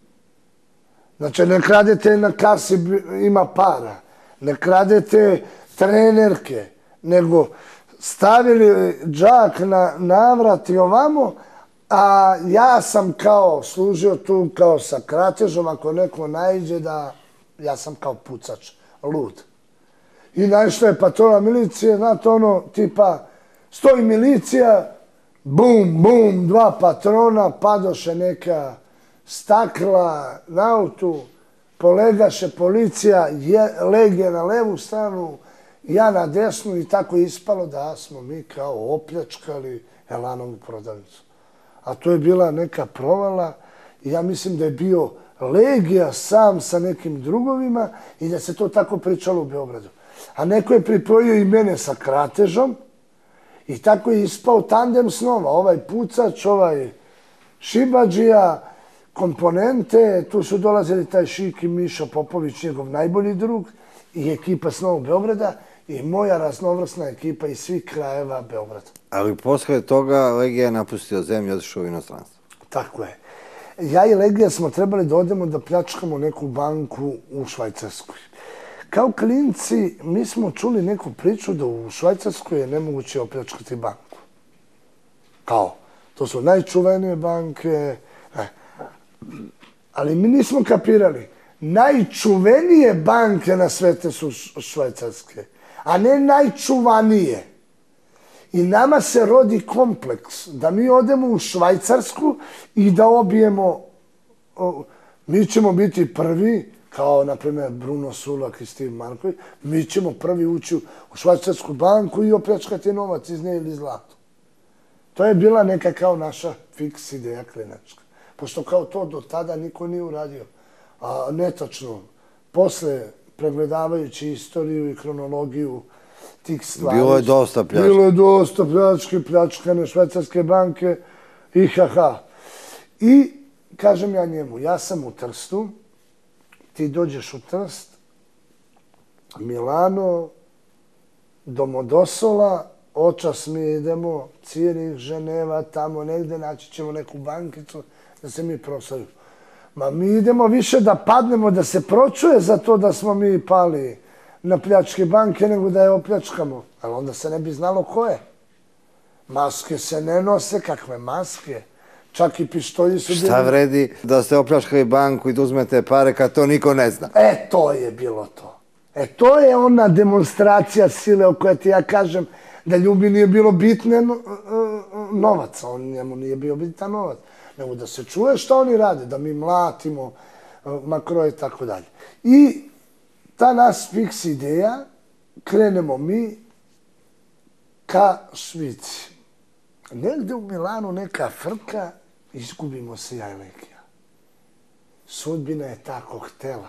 Znači, ne kradete na kasi, ima para, ne kradete trenerke, nego stavili džak na navrat i ovamo, a ja sam kao služio tu kao sa kratežom, ako neko naiđe da ja sam kao pucač, lud. I naišla je patrola milicije, znate ono, tipa, stoji milicija, bum, bum, dva patrona, padoše neka stakla na autu, polegaše policija, Legija na levu stranu, ja na desnu i tako je ispalo da smo mi kao opljačkali Elanovu prodavnicu. A to je bila neka provala i ja mislim da je bio Legija sam sa nekim drugovima i da se to tako pričalo u Beogradu. A neko je pripojio i mene sa kratežom i tako je ispao tandem snova. Ovaj pucač, ovaj Šibadžija, komponente, tu su dolazili taj Šiki Mišo Popović, njegov najbolji drug i ekipa s Novog Beograda i moja raznovrsna ekipa iz svih krajeva Beograda. Ali posle toga Legija je napustio zemlju i otišao u inostranstvo. Tako je. Ja i Legija smo trebali da odemo da pljačkamo neku banku u Švajcarskoj. Kao klinci mi smo čuli neku priču da u Švajcarskoj je nemoguće opljačkati banku. Kao, to su najčuvenije banke. Ali mi nismo kapirali. Najčuvenije banke na svete su švajcarske, a ne najčuvanije. I nama se rodi kompleks da mi odemo u Švajcarsku i da obijemo, mi ćemo biti prvi, kao na primjer Bruno Sulak i Steve Marković, mi ćemo prvi ući u švajcarsku banku i opljačkati novac iz nje ili zlato. To je bila neka kao naša fiks ideja klinačka. Pošto kao to do tada niko nije uradio. A netačno, posle pregledavajući istoriju i kronologiju tih stvari... Bilo je dosta pljačke. Bilo je dosta pljačke, pljačkane švajcarske banke i ha-ha. I kažem ja njemu, ja sam u Trstu, ti dođeš u Trst, Milano, Domodosola, očas mi idemo, Cirih, Ženeva, tamo negde, naći ćemo neku bankicu da se mi proslavimo. Ma mi idemo više da padnemo, da se pročuje za to da smo mi pali na pljačke banke, nego da je opljačkamo. Ali onda se ne bi znalo ko je. Maske se ne nose, kakve maske. Čak i pištolji su... Šta vredi da ste opljačkali banku i da uzmete pare kad to niko ne zna? E, to je bilo to. E, to je ona demonstracija sile o kojoj ti ja kažem da Ljubi nije bilo bitne novac. On njemu nije bio bitan novac. Nego da se čuje šta oni rade, da mi mlatimo makroje i tako dalje. I ta nas fiks ideja, krenemo mi ka Švici. Negde u Milanu neka frka, izgubimo se ja i Legija. Sudbina je tako htela.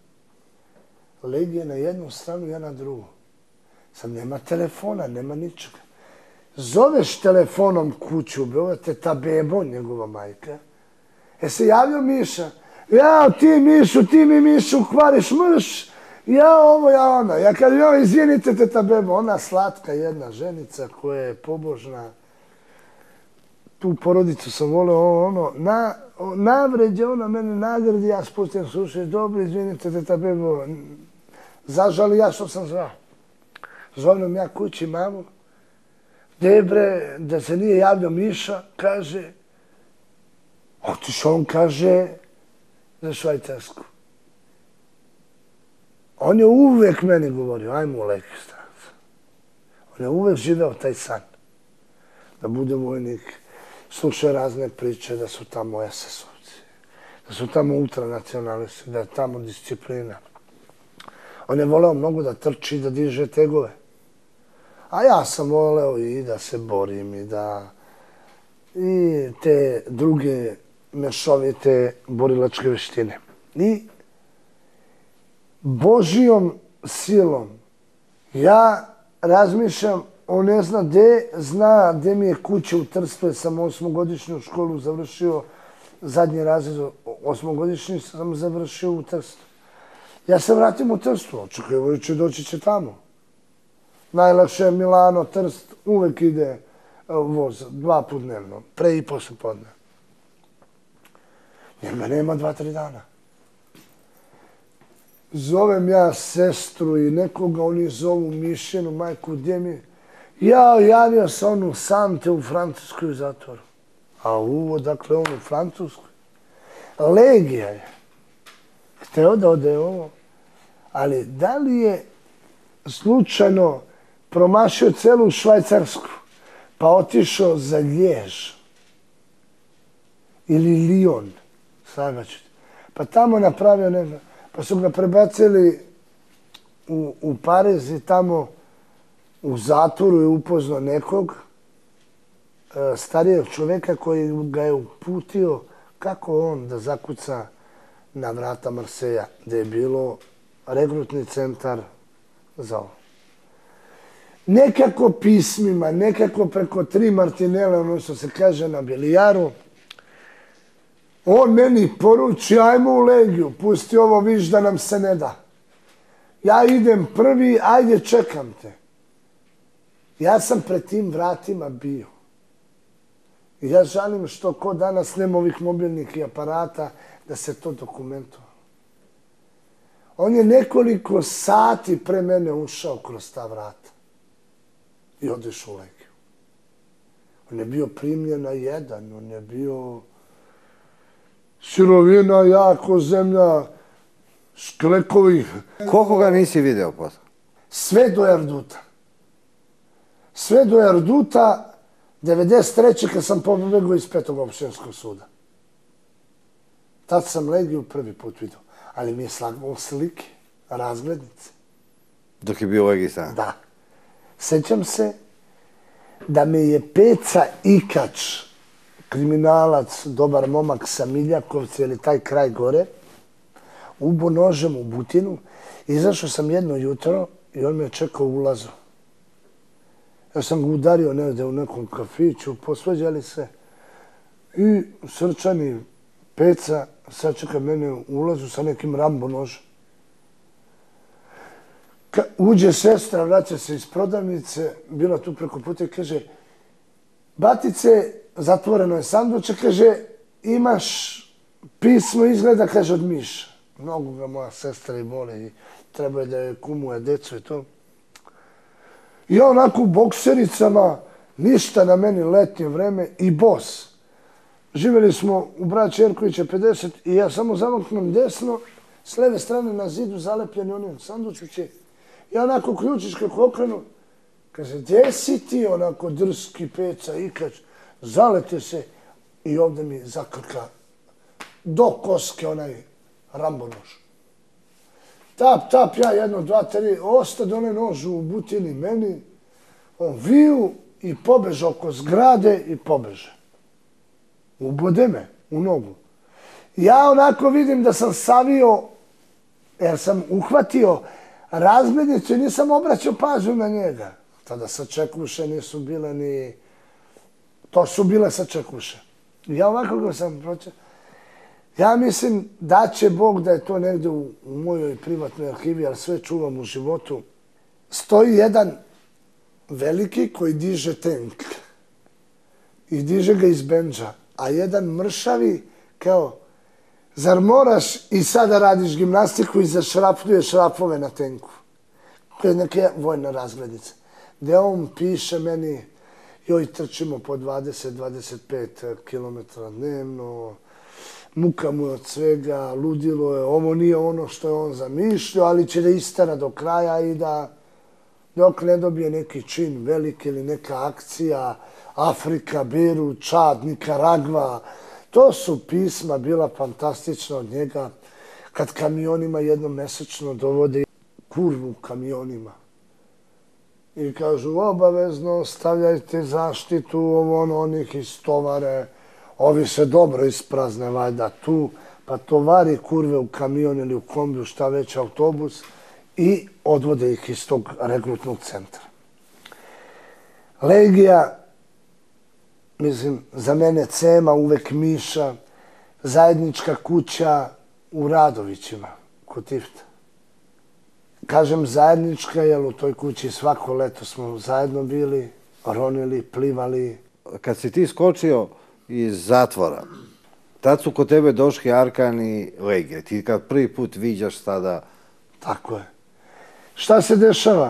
Legija na jednu stranu, ja na drugu. Sad nema telefona, nema ničega. Zoveš telefonom kuću u Beograd, te ta bebo, njegova majka. E se javio Miša. Ja, ti Mišu, ti mi Mišu kvariš mrš. Ja ovo, ja ona. Ja kažem, joj, izvinite te ta bebo. Ona slatka jedna ženica koja je pobožna. Tu porodicu sam volio, ono, na, navređe, ona mene nagradi, ja spustim suši, dobro, izvinite te ta bebo. Zažali ja što sam zvao. Zovem ja kući mamu. Gde bre, da se nije javio Miša, kaže, otišao on, kaže, za Švajcarsku. On je uvek meni govorio, ajmo u Leki stranca. On je uvek živeo taj san. Da bude vojnik, slušao razne priče, da su tamo es es ovci, da su tamo ultranacionalisti, da je tamo disciplina. On je voleo mnogo da trči, da diže tegove. A ja sam voleo i da se borim i da... i te druge mešovite borilačke veštine. I Božijom silom ja razmišljam, on ne zna gde, zna gde mi je kuća u Trstu, jer sam osmogodišnju školu završio, zadnji razred osmogodišnji sam završio u Trstu. Ja se vratim u Trstu, očekivajući doći će tamo. Najlakše je Milano, Trst, uvek ide voz, dva put dnevno, pre i posle podne. Njega nema dva, tri dana. Zovem ja sestru i nekoga, oni zovu Mišinu, majku, gdje mi... Ja javio se on u Sante u Francuskoj zatvoru. A uvo, dakle, on u Francuskoj. Legija je. Hteo da ode ovo. Ali da li je slučajno promašio celu Švajcarsku, pa otišao za Ljež ili Lion, slagaću, pa tamo napravio nešto, pa su ga prebacili u, u Pariz i tamo u zatvoru je upoznao nekog e, starijeg čoveka koji ga je uputio kako on da zakuca na vrata Marseja, gde je bilo regrutni centar za ovo. Nekako pismima, nekako preko tri martinele, ono što se kaže na bilijaru, on meni poruči, ajmo u Legiju, pusti ovo, viš da nam se ne da. Ja idem prvi, ajde čekam te. Ja sam pred tim vratima bio. I ja žalim što ko danas nema ovih mobilnih aparata da se to dokumentuje. On je nekoliko sati pre mene ušao kroz ta vrata i odišao u Legiju. On je bio primljen na jedan, on je bio sirovina, jako zemlja, šklekovi. Koliko ga nisi video posle? Sve do Erduta. Sve do Erduta, devedeset treće kad sam pobegao iz petog opštinskog suda. Tad sam Legiju prvi put vidio. Ali mi je slagao slike, razglednice. Dok je bio u Legiji sam? Da. Sećam se, da me je Peca Ikač, kriminalac, dobar momak sa Miljakovce ili taj kraj gore, ubo nožem u butinu. Izašao sam jedno jutro i on me čekao u ulazu. Ja sam ga udario negde u nekom kafiću, posvađali se i srčani Peca sačeka mene u ulazu sa nekim Rambo nožem. Uđe sestra, vraća se iz prodavnice, bila tu preko puta i kaže: Batice, zatvoreno je sanduče, kaže, imaš pismo, izgleda, kaže, od Miša. Mnogo ga moja sestra i boli i treba je da je kumuje decu i to. I ja onako u boksericama, ništa na meni, letnje vreme i bos. Živjeli smo u braći Jerkovića pedeset i ja samo zamaknem desno, s leve strane na zidu zalepljeni onim sandučiće. Ja onako ključić kako okrenu, kaže, gdje si ti, onako drski Peca Ikač, zalete se i ovdje mi zakrka do koske onaj Rambo nož. Tap, tap, ja jedno, dva, tri, ostade onaj nož u butini meni, on viju i pobeže oko zgrade i pobeže. Ubode me u nogu. Ja onako vidim da sam savio, jer sam uhvatio razglednicu i nisam obraćao pažnju na njega. Tada sačekuše nisu bile ni... To su bile sačekuše. Ja ovako ga sam pročeo. Ja mislim da će Bog da je to negde u, u mojoj privatnoj arhivi, ali sve čuvam u životu. Stoji jedan veliki koji diže tenk. I diže ga iz bendža. A jedan mršavi kao, zar moraš i sada radiš gimnastiku i zašrafljuješ šrafove na tenku? To je neka vojna razglednica. Gde on piše meni, joj, trčimo po dvadeset do dvadeset pet kilometara dnevno, muka mu je od svega, ludilo je, ovo nije ono što je on zamišljao, ali će da istara do kraja i da dok ne dobije neki čin veliki ili neka akcija, Afrika, Beru, Čad, Nikaragva. To su pisma bila fantastična od njega kad kamionima jednom mesečno dovode kurvu kamionima. I kažu, obavezno stavljajte zaštitu ovo ono, onih iz tovare, ovi se dobro isprazne valjda tu, pa tovari kurve u kamion ili u kombiju, šta već autobus i odvode ih iz tog regrutnog centra. Legija, mislim, za mene Cema, uvek Miša, zajednička kuća u Radovićima, kod Tifta. Kažem zajednička, jer u toj kući svako leto smo zajedno bili, ronili, plivali. Kad si ti skočio iz zatvora, tad su kod tebe došli Arkan i Legija. Ti kad prvi put viđaš tada... Tako je. Šta se dešava?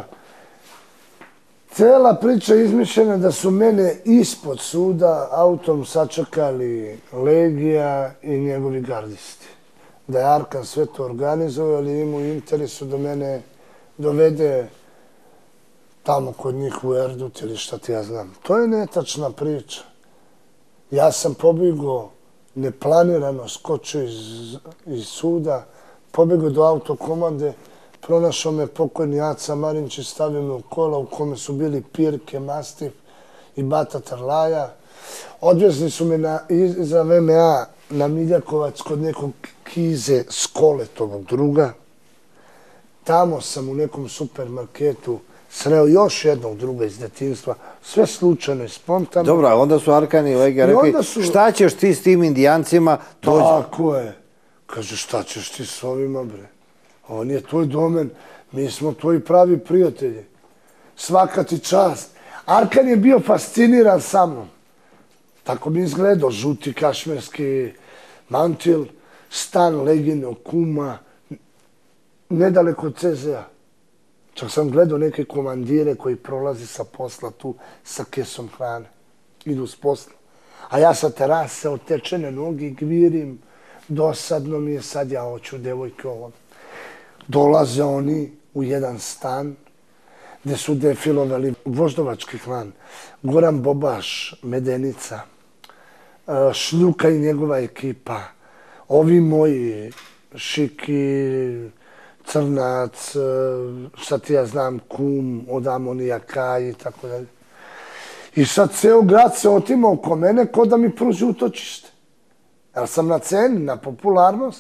Cela priča je izmišljena da su mene ispod suda autom sačekali Legija i njegovi gardisti. Da je Arkan sve to organizovao, ali imao interesu da mene dovede tamo kod njih u Erdut ili šta ti ja znam. To je netačna priča. Ja sam pobjegao neplanirano, skočio iz, iz suda, pobjegao do autokomande, pronašao me pokojni Aca Marinčić, stavio me u kola u kome su bili Pirke, Mastif i Bata Tarlaja. Odvezli su me na, za V M A na Miljakovac kod nekog Kize Skoletovog druga. Tamo sam u nekom supermarketu sreo još jednog druga iz detinjstva, sve slučajno i spontano. Dobro, onda su Arkan i Legija rekli, su... šta ćeš ti s tim Indijancima? Dođi. Tako je. Kaže, šta ćeš ti s ovima, bre? On je tvoj domen, mi smo tvoji pravi prijatelji. Svaka ti čast. Arkan je bio fasciniran sa mnom. Tako bi izgledao, žuti kašmirski mantil, stan Legijinog kuma, nedaleko od C Z A. Čak sam gledao neke komandire koji prolazi sa posla tu sa kesom hrane. Idu s posla. A ja sa terase otečene nogi gvirim, dosadno mi je, sad ja hoću devojke ovom. Dolaze oni u jedan stan gde su defilovali voždovački klan. Goran Bobaš, Medenica, Šljuka i njegova ekipa, ovi moji, Šiki, Crnac, šta ti ja znam, Kum, od Amonijaka i tako dalje. I sad ceo grad se otima oko mene ko da mi pruži utočište. Jer sam na ceni, na popularnost.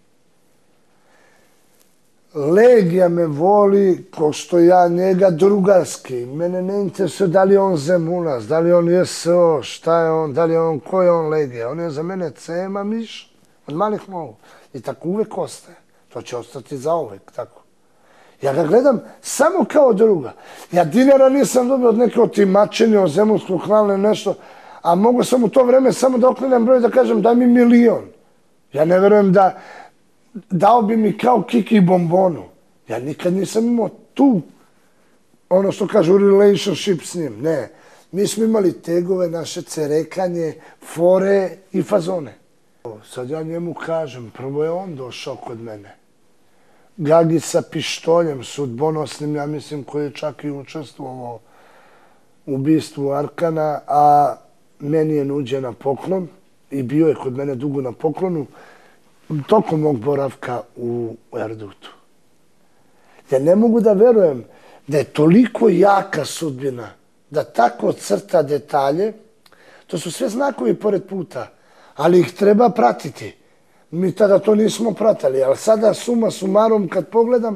Legija me voli ko što ja njega drugarski. Mene ne interesuje da li je on Zemunac, da li je on J S O, šta je on, da li je on, ko je on Legija. On je za mene Cema Miš od malih nogu. I tako uvek ostaje. To će ostati zauvek, tako. Ja ga gledam samo kao druga. Ja dinara nisam dobio od neke otimačenja, od Zemunskog klana nešto, a mogu sam u to vreme samo da okrenem broj da kažem daj mi milion. Ja ne verujem da dao bi mi kao Kiki bombonu. Ja nikad nisam imao tu, ono što kažu, relationship s njim. Ne, mi smo imali tegove, naše cerekanje, fore i fazone. Sad ja njemu kažem, prvo je on došao kod mene. Gagi sa pištoljem, sudbonosnim, ja mislim, koji je čak i učestvovao u ubistvu Arkana, a meni je nuđen na poklon i bio je kod mene dugo na poklonu tokom mog boravka u Erdutu. Ja ne mogu da verujem da je toliko jaka sudbina, da tako crta detalje, to su sve znakovi pored puta, ali ih treba pratiti. Mi tada to nismo pratili, ali sada suma sumarom kad pogledam,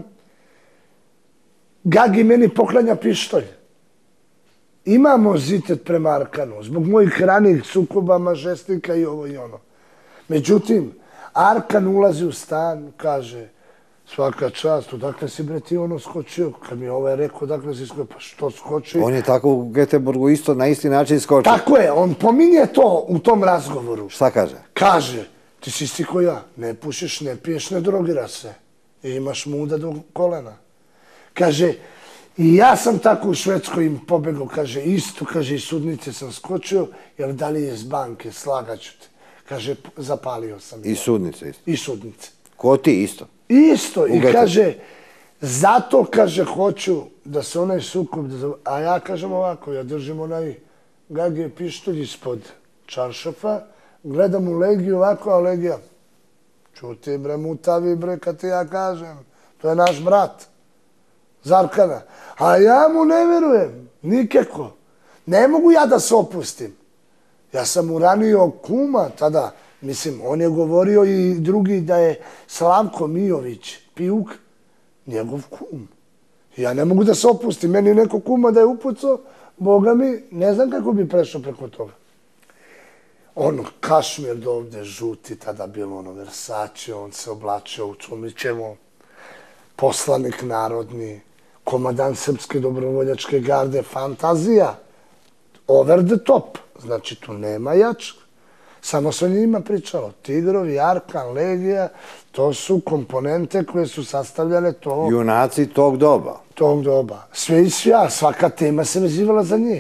Gagi meni poklanja pištolj. Imamo zitet prema Arkanu, zbog mojih ranijih sukoba, mažestika i ovo i ono. Međutim, Arkan ulazi u stan, kaže, svaka čast, odakle si bre ti ono skočio? Kad mi ovaj rekao, odakle si skočio, pa što skoči? On je tako u Göteborgu isto na isti način skočio. Tako je, on pominje to u tom razgovoru. Šta kaže? Kaže, ti si isti ko ja, ne pušiš, ne piješ, ne drogira se. I imaš muda do kolena. Kaže, i ja sam tako u Švedskoj im pobegao, kaže, isto, kaže, i sudnice sam skočio, jer da li je iz banke, slagaću te. Kaže, zapalio sam. I sudnice isto? I sudnice. Ko ti isto? Isto. I kaže, zato, kaže, hoću da se onaj sukob, a ja kažem ovako, ja držim onaj Gagi pištolj ispod čaršafa, gledam u Legiju ovako, a Legija, čuti bre, mutavi bre, kad ti ja kažem, to je naš brat, Zarkana. A ja mu ne verujem, nikako. Ne mogu ja da se opustim. Ja sam uranio kuma tada, mislim, on je govorio i drugi da je Slavko Mijović, Pijuk, njegov kum. Ja ne mogu da se opustim, meni neko kuma da je upucao, Boga mi, ne znam kako bi prešao preko toga. Ono, kašmir do ovde, žuti, tada bilo ono Versace, on se oblačio u Čumićevo, poslanik narodni, komadant Srpske dobrovoljačke garde, fantazija, over the top, znači tu nema jačka. Samo se o njima pričalo. Tigrovi, Arkan, Legija, to su komponente koje su sastavljale to... Junaci tog doba. Tog doba. Sve i svja, svaka tema se vezivala za njih.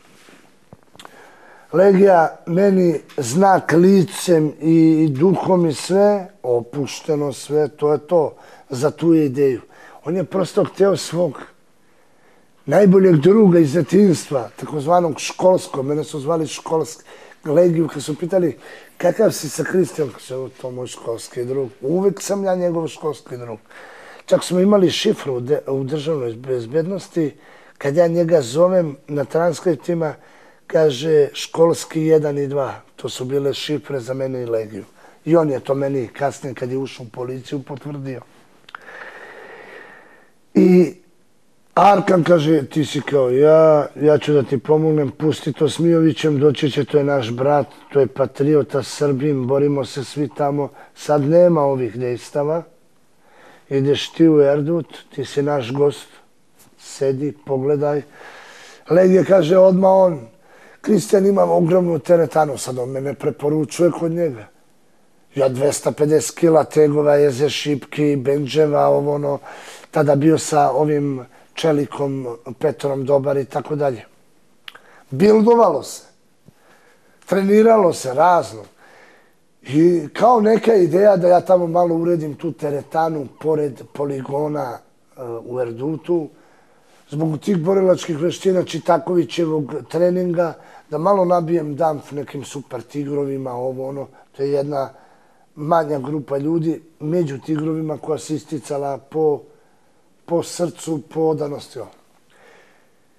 Legija meni znak licem i duhom i sve, opušteno sve, to je to, za tu ideju. On je prosto hteo svog najboljeg druga iz detinjstva, takozvanog školskog, mene su zvali školski, Legiju, kad su pitali kakav si sa Kristijanom, kad su to moj školski drug, uvek sam ja njegov školski drug. Čak smo imali šifru u državnoj bezbednosti, kad ja njega zovem na transkriptima, kaže školski jedan i dva, to su bile šifre za mene i Legiju. I on je to meni kasnije, kad je ušao u policiju, potvrdio. I Arkan kaže, ti si kao ja, ja ću da ti pomognem, pusti to s Mijovićem, doći će, to je naš brat, to je patriota, Srbin, borimo se svi tamo. Sad nema ovih dejstava, ideš ti u Erdut, ti si naš gost, sedi, pogledaj. Legija kaže, odmah on, Kristijan ima ogromnu teretanu, sad on mene preporučuje kod njega. Ja dvesta pedeset kila tegova, jeze šipki, benđeva, ovo ono, tada bio sa ovim Čelikom, Petrom Dobar i tako dalje. Bildovalo se, treniralo se razno. I kao neka ideja da ja tamo malo uredim tu teretanu pored poligona u Erdutu, zbog tih borilačkih veština Čitakovićevog treninga, da malo nabijem damf nekim super tigrovima, ovo ono, to je jedna manja grupa ljudi među tigrovima koja se isticala po po srcu, po odanosti.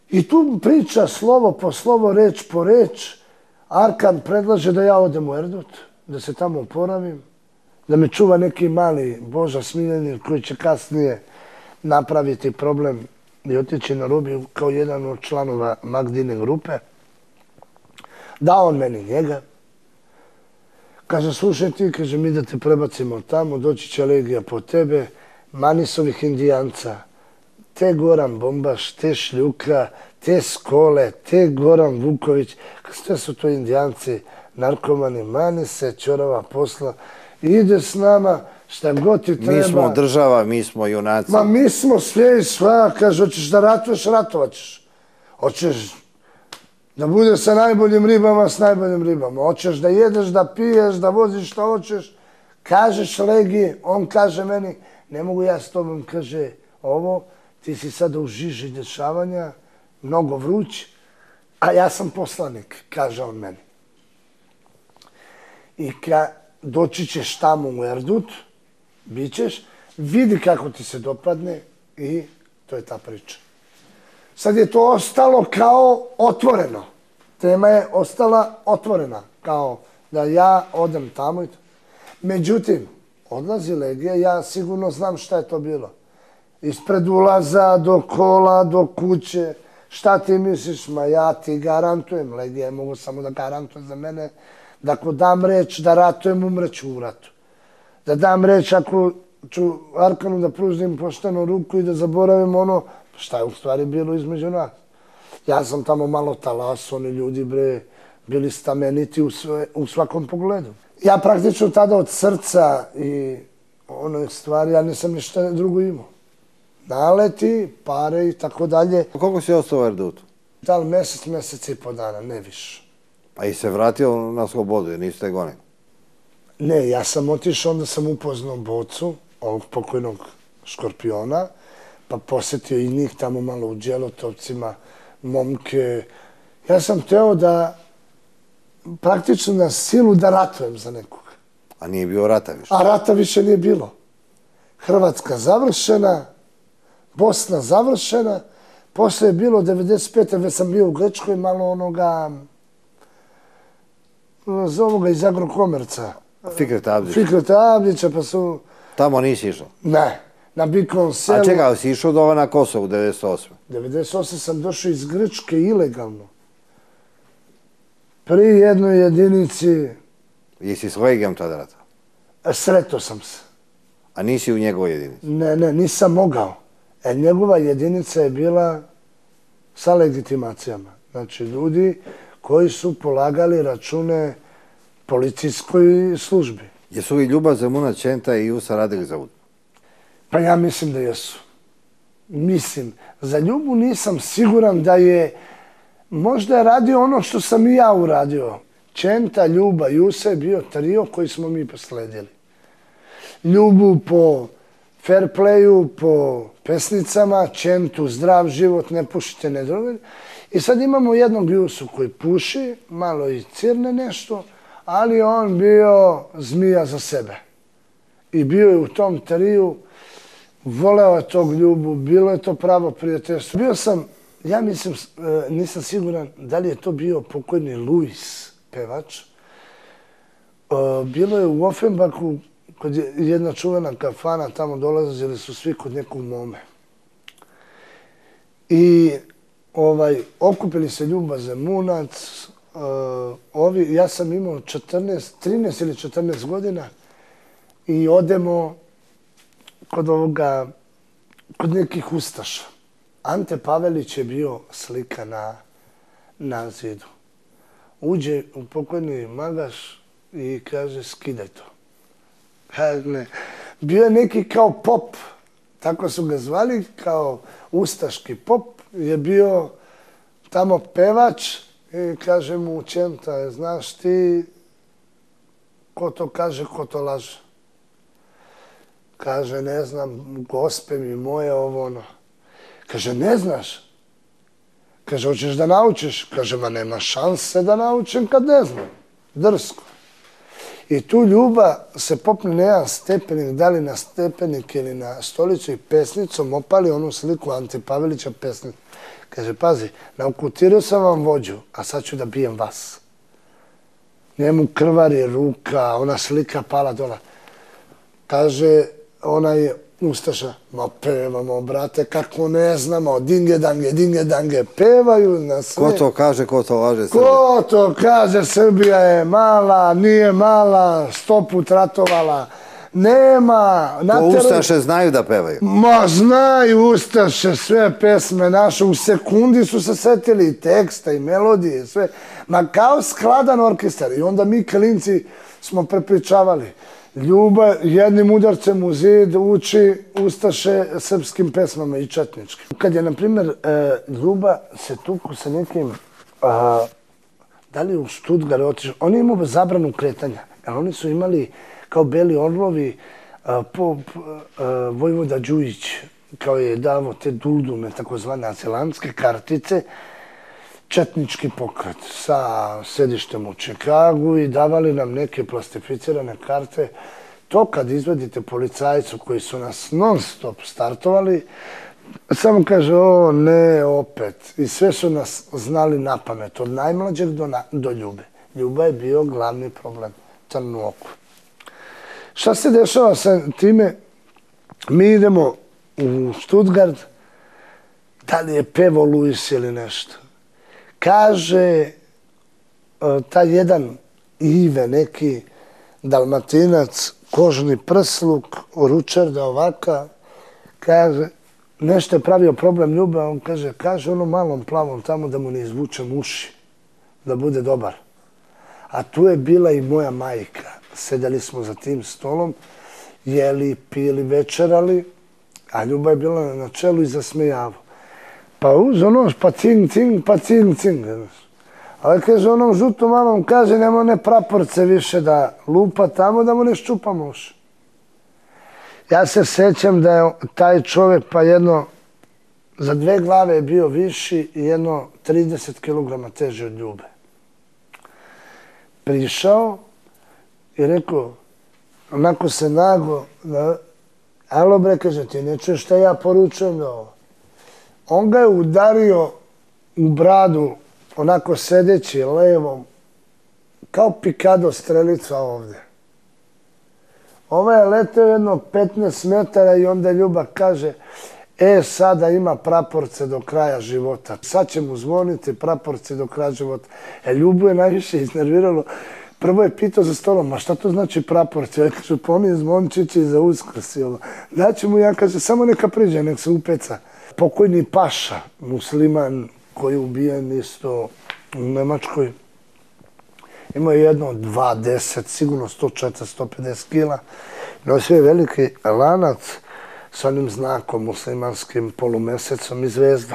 I tu priča slovo po slovo, reč po reč. Arkan predlaže da ja odem u Erdut, da se tamo oporavim, da me čuva neki mali Boža Smiljani koji će kasnije napraviti problem i otići na robiju kao jedan od članova Magdine grupe. Da on meni njega. Kaže, slušaj ti, kaže, mi da te prebacimo tamo, doći će legija po tebe, Manisovih indijanca, te Goran Bombaš, te Šljuka, te Skole, te Goran Vuković, sve su to indijanci, narkomani, Manise, čorava posla, ide s nama, šta god ti treba. Mi smo država, mi smo junaci. Ma mi smo sve i sva, kaže, hoćeš da ratuješ, ratovat ćeš. Hoćeš da budeš sa najboljim ribama, s najboljim ribama. Hoćeš da jedeš, da piješ, da voziš šta hoćeš. Kažeš legiji, on kaže meni, ne mogu ja s tobom, kaže, ovo, ti si sada u žiži dešavanja, mnogo vruć, a ja sam poslanik, kaže on meni. I doći ćeš tamo u Erdut, bit ćeš, vidi kako ti se dopadne i to je ta priča. Sad je to ostalo kao otvoreno. Tema je ostala otvorena, kao da ja odem tamo i to. Međutim, odlazi legija, ja sigurno znam šta je to bilo. Ispred ulaza, do kola, do kuće. Šta ti misliš? Ma ja ti garantujem, legija je mogu samo da garantuje za mene, da ako dam reč da ratujem, umreću u ratu. Da dam reč ako ću Arkanu da pružim poštenu ruku i da zaboravim ono šta je u stvari bilo između nas. Ja sam tamo malo talas, oni ljudi bre bili stameniti u, sve, u svakom pogledu. Ja praktično tada od srca i ono stvari, ja nisam ništa drugo imao. Naleti, pare i tako dalje. Koliko si ostao u Erdutu? Da li mjesec, mjesec i po dana, ne više. A i se vratio na slobodu, jer niste gonili? Ne, ja sam otišao, onda sam upoznao Bocu, ovog pokojnog Škorpiona, pa posjetio i njih tamo malo u Đelotovcima, momke. Ja sam teo da praktično na silu da ratujem za nekoga. A nije bio rata više? A rata više nije bilo. Hrvatska završena, Bosna završena, posle je bilo devedeset pete već sam bio u Grčkoj, malo onoga, za ovoga iz Agrokomerca. Fikreta Abdića. Fikreta Abdića, pa su... Tamo nisi išao? Ne, na Bikovom selu. A čekaj, si išao do ova na Kosovu, devedeset osme? devedeset osme sam došao iz Grčke ilegalno. Pri jednoj jedinici... Jesi s legijom tada rata? Sreto sam se. A nisi u njegovoj jedinici? Ne, ne, nisam mogao. E, njegova jedinica je bila sa legitimacijama. Znači, ljudi koji su polagali račune policijskoj službi. Jesu li Ljuba Zemunac, Čenta i Jusa radili za UDBU? Pa ja mislim da jesu. Mislim. Za Ljubu nisam siguran da je možda je radio ono što sam i ja uradio. Čenta, Ljuba, Jusa je bio trio koji smo mi posledili. Ljubu po fair playu, po pesnicama, Čentu, zdrav život, ne pušite, ne drogajte. I sad imamo jednog Jusu koji puši, malo i cirne nešto, ali on bio zmija za sebe. I bio je u tom triju, voleo je tog Ljubu, bilo je to pravo prijateljstvo. Bio sam, ja mislim, nisam siguran da li je to bio pokojni Luis, pevač. Bilo je u Offenbachu, kod je jedna čuvena kafana, tamo dolazili su svi kod nekog mome. I ovaj, okupili se Ljuba Zemunac, uh, ovi, ja sam imao četrnaest, trinaest ili četrnaest godina i odemo kod ovoga, kod nekih ustaša. Ante Pavelić je bio slika na, na zidu. Uđe u pokojni magaš i kaže skidaj to. Ne. Bio je neki kao pop, tako su ga zvali, kao ustaški pop, je bio tamo pevač i kaže mu Čenta, znaš ti ko to kaže, ko to laže. Kaže, ne znam, gospe mi moje, ovo ono. Kaže, ne znaš. Kaže, hoćeš da naučiš? Kaže, ma nema šanse da naučim kad ne znam. Drsko. I tu Ljuba se popne na jedan stepenik, da li na stepenik ili na stolicu i pesnicom opali onu sliku Ante Pavelića pesnicu. Kaže, pazi, naukutirao sam vam vođu, a sad ću da bijem vas. Njemu krvari ruka, ona slika pala dola. Kaže, onaj Ustaša, ma pevamo, brate, kako ne znamo, dinge dange, dinge dange, pevaju na sve. Ko to kaže, ko to laže Srbija? Ko to kaže, Srbija je mala, nije mala, sto put ratovala, nema. To Ustaše znaju da pevaju? Ma znaju Ustaše sve pesme naše, u sekundi su se setili i teksta i melodije, sve. Ma kao skladan orkestar. I onda mi klinci smo prepričavali. Ljuba jednim udarcem u zid uči Ustaše srpskim pesmama i četničkim. Kad je, na primjer, Ljuba se tuku sa nekim, da li u Stuttgart otišao, oni imaju zabranu kretanja, ali oni su imali kao beli orlovi, Vojvoda Đujić, kao je davo te duldume, takozvane azilanske kartice, četnički pokret sa sedištem u Čikagu i davali nam neke plastificirane karte. To kad izvedite policajcu koji su nas non stop startovali, samo kaže, o ne, opet. I sve su nas znali na pamet, od najmlađeg do Ljube. Ljuba je bio glavni problem, crnu oku. Šta se dešava sa time? Mi idemo u Stuttgart, da li je pevo Luis ili nešto. Kaže taj jedan Ive, neki Dalmatinac, kožni prsluk, ručarda ovaka, kaže, nešto je pravio problem Ljuba, on kaže, kaže ono malom plavom tamo da mu ne izvučem uši, da bude dobar. A tu je bila i moja majka. Sedeli smo za tim stolom, jeli, pili, večerali, a Ljuba je bila na čelu i zasmejavao. Pa uz ono, pa cing, cing, pa cing, cing. Ali kaže onom žutom malom, kaže, nema one praporce više da lupa tamo, da mu ne ščupamo uši. Ja se sećam da je taj čovjek pa jedno, za dve glave je bio viši i jedno trideset kilograma teže od Ljube. Prišao i rekao, onako se nago, alo bre, kaže, ti ne čuješ šta ja poručujem da ovo. On ga je udario u bradu, onako sedeći levom, kao pikado strelica ovdje. Ovo je leteo jedno petnaest metara i onda Ljuba kaže, e, sada ima praporce do kraja života. Sad će mu zvoniti praporce do kraja života. E, Ljubu je najviše iznerviralo. Prvo je pitao za stolom, ma šta to znači praporce? Ja kažu, pa oni zvončići za Uskrs. Znači mu, ja kaže, samo neka priđe, nek se upeca. Pokojni Paša, musliman koji je ubijen isto u Nemačkoj, imao je jedno dvadeset, sigurno sto četrdeset do sto pedeset kila. Nosio je veliki lanac s onim znakom muslimanskim, polumesecom i zvezdom.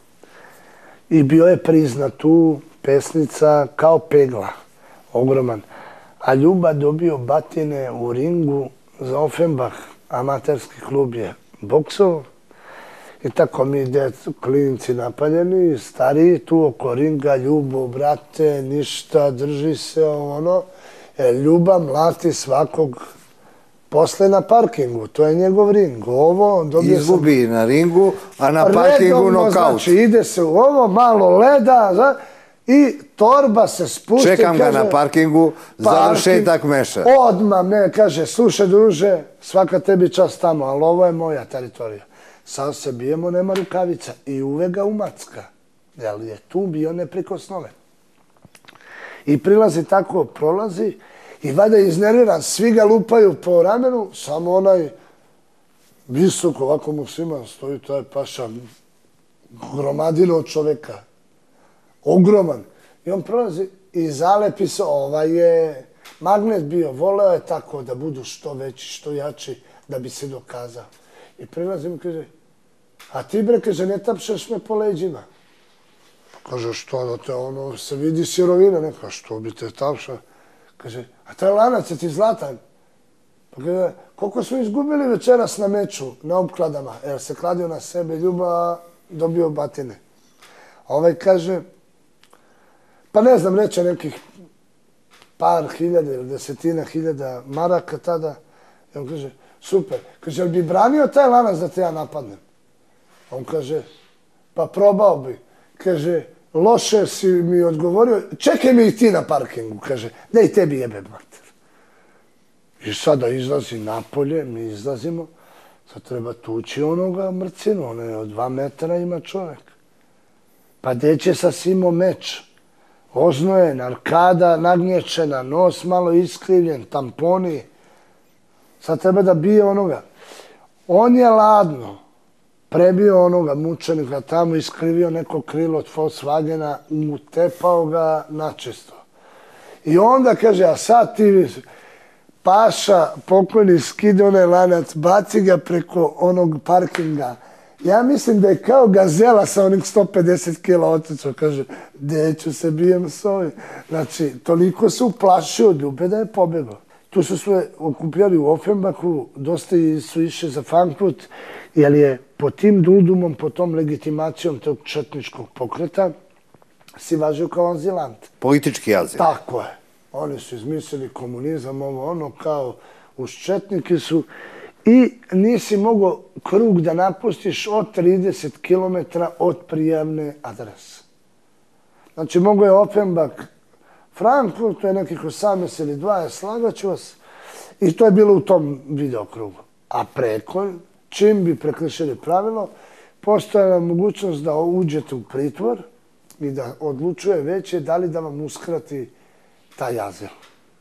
I bio je priznat tu pesnica kao pegla, ogroman. A Ljuba dobio batine u ringu za Offenbach, amaterski klub je boksao. I tako mi djecu, klinci napaljeni, stariji tu oko ringa, Ljubo, brate, ništa, drži se, ono. Ljuba mlati svakog posle na parkingu, to je njegov ring. Ovo dobije sam... Izgubi na ringu, a na parkingu nokaut. Znači, ide se u ovo, malo leda i torba se spusti. Čekam ga na parkingu, završetak meša. Odmah me kaže, slušaj druže, svaka tebi čast tamo, ali ovo je moja teritorija. Sad se bijemo, nema rukavica i uvek ga umacka, jer je tu bio neprikosnoven. I prilazi tako, prolazi i valjda je iznerviran, svi ga lupaju po ramenu, samo onaj visoko, ovako musliman, stoji taj Paša, gromadino od čoveka, ogroman. I on prolazi i zalepi se, ovaj je magnet bio, voleo je tako da budu što veći, što jači, da bi se dokazao. I prilazi mi, kaže, a ti bre, kaže, ne tapšeš me po leđima. Kaže, što da te, ono, se vidi sirovina, neka, što bi te tapšao. Kaže, a taj lanac je ti zlatan. Pa kaže, koliko smo izgubili večeras na meču, na opkladama, jer se kladio na sebe, Ljuba dobio batine. A ovaj kaže, pa ne znam, reče nekih par hiljada ili desetina hiljada maraka tada. I on kaže, super. Kaže, jel bi branio taj lanac da te ja napadnem? On kaže, pa probao bi. Kaže, loše si mi odgovorio, čekaj mi i ti na parkingu. Kaže, da i tebi jebe mater. I sada izlazi napolje, mi izlazimo, sad treba tući onoga mrcinu, ono je od dva metra ima čovjek. Pa deće sasimo meč, oznojen, arkada nagnječena, nos malo iskrivljen, tamponi. Sad treba da bije onoga. On je ladno prebio onoga mučenika tamo, iskrivio neko krilo od Volkswagena, utepao ga načisto. I onda kaže, a sad ti paša pokojni skide onaj lanac, baci ga preko onog parkinga. Ja mislim da je kao gazela sa onih sto pedeset kila otičao. Kaže, gde ću se bijem s ovim? Znači, toliko se uplašio od Ljube da je pobegao. Tu su sve okupljali u Offenbachu, dosta su išli za Frankfurt, jer je po tim dudumom, po tom legitimacijom tog četničkog pokreta, si važio kao azilant. Politički azil. Tako je. Oni su izmislili komunizam, ovo ono, kao uz četnike su. I nisi mogao krug da napustiš od trideset kilometara od prijavne adrese. Znači, mogao je Offenbach, Frankfurt, to je nekih osamnaest ili dvadeset, slagaću vas. I to je bilo u tom videokrugu. A preko, čim bi prekršili pravilo, postojala mogućnost da uđete u pritvor i da odlučuje veće da li da vam uskrati taj azil.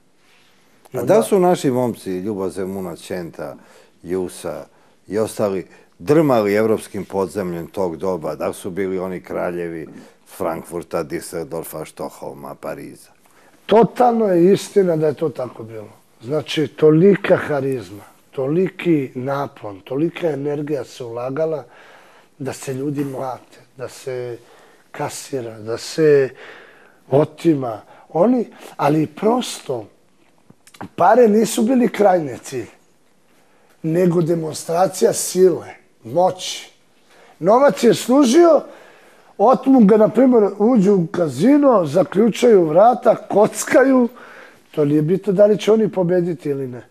A da su naši momci, Ljubo Zemunac, Ćenta, Jusa i ostali, drmali evropskim podzemljem tog doba? Da su bili oni kraljevi Frankfurta, Düsseldorfa, Štokholma, Pariza? Totalno je istina da je to tako bilo. Znači, tolika harizma, toliki napon, tolika energija se ulagala da se ljudi mlate, da se kasira, da se otima. Oni, ali prosto, pare nisu bili krajnji cilj, nego demonstracija sile, moći. Novac je služio, otmu ga, na primjer, uđu u kazino, zaključaju vrata, kockaju. To nije bitno da li će oni pobediti ili ne.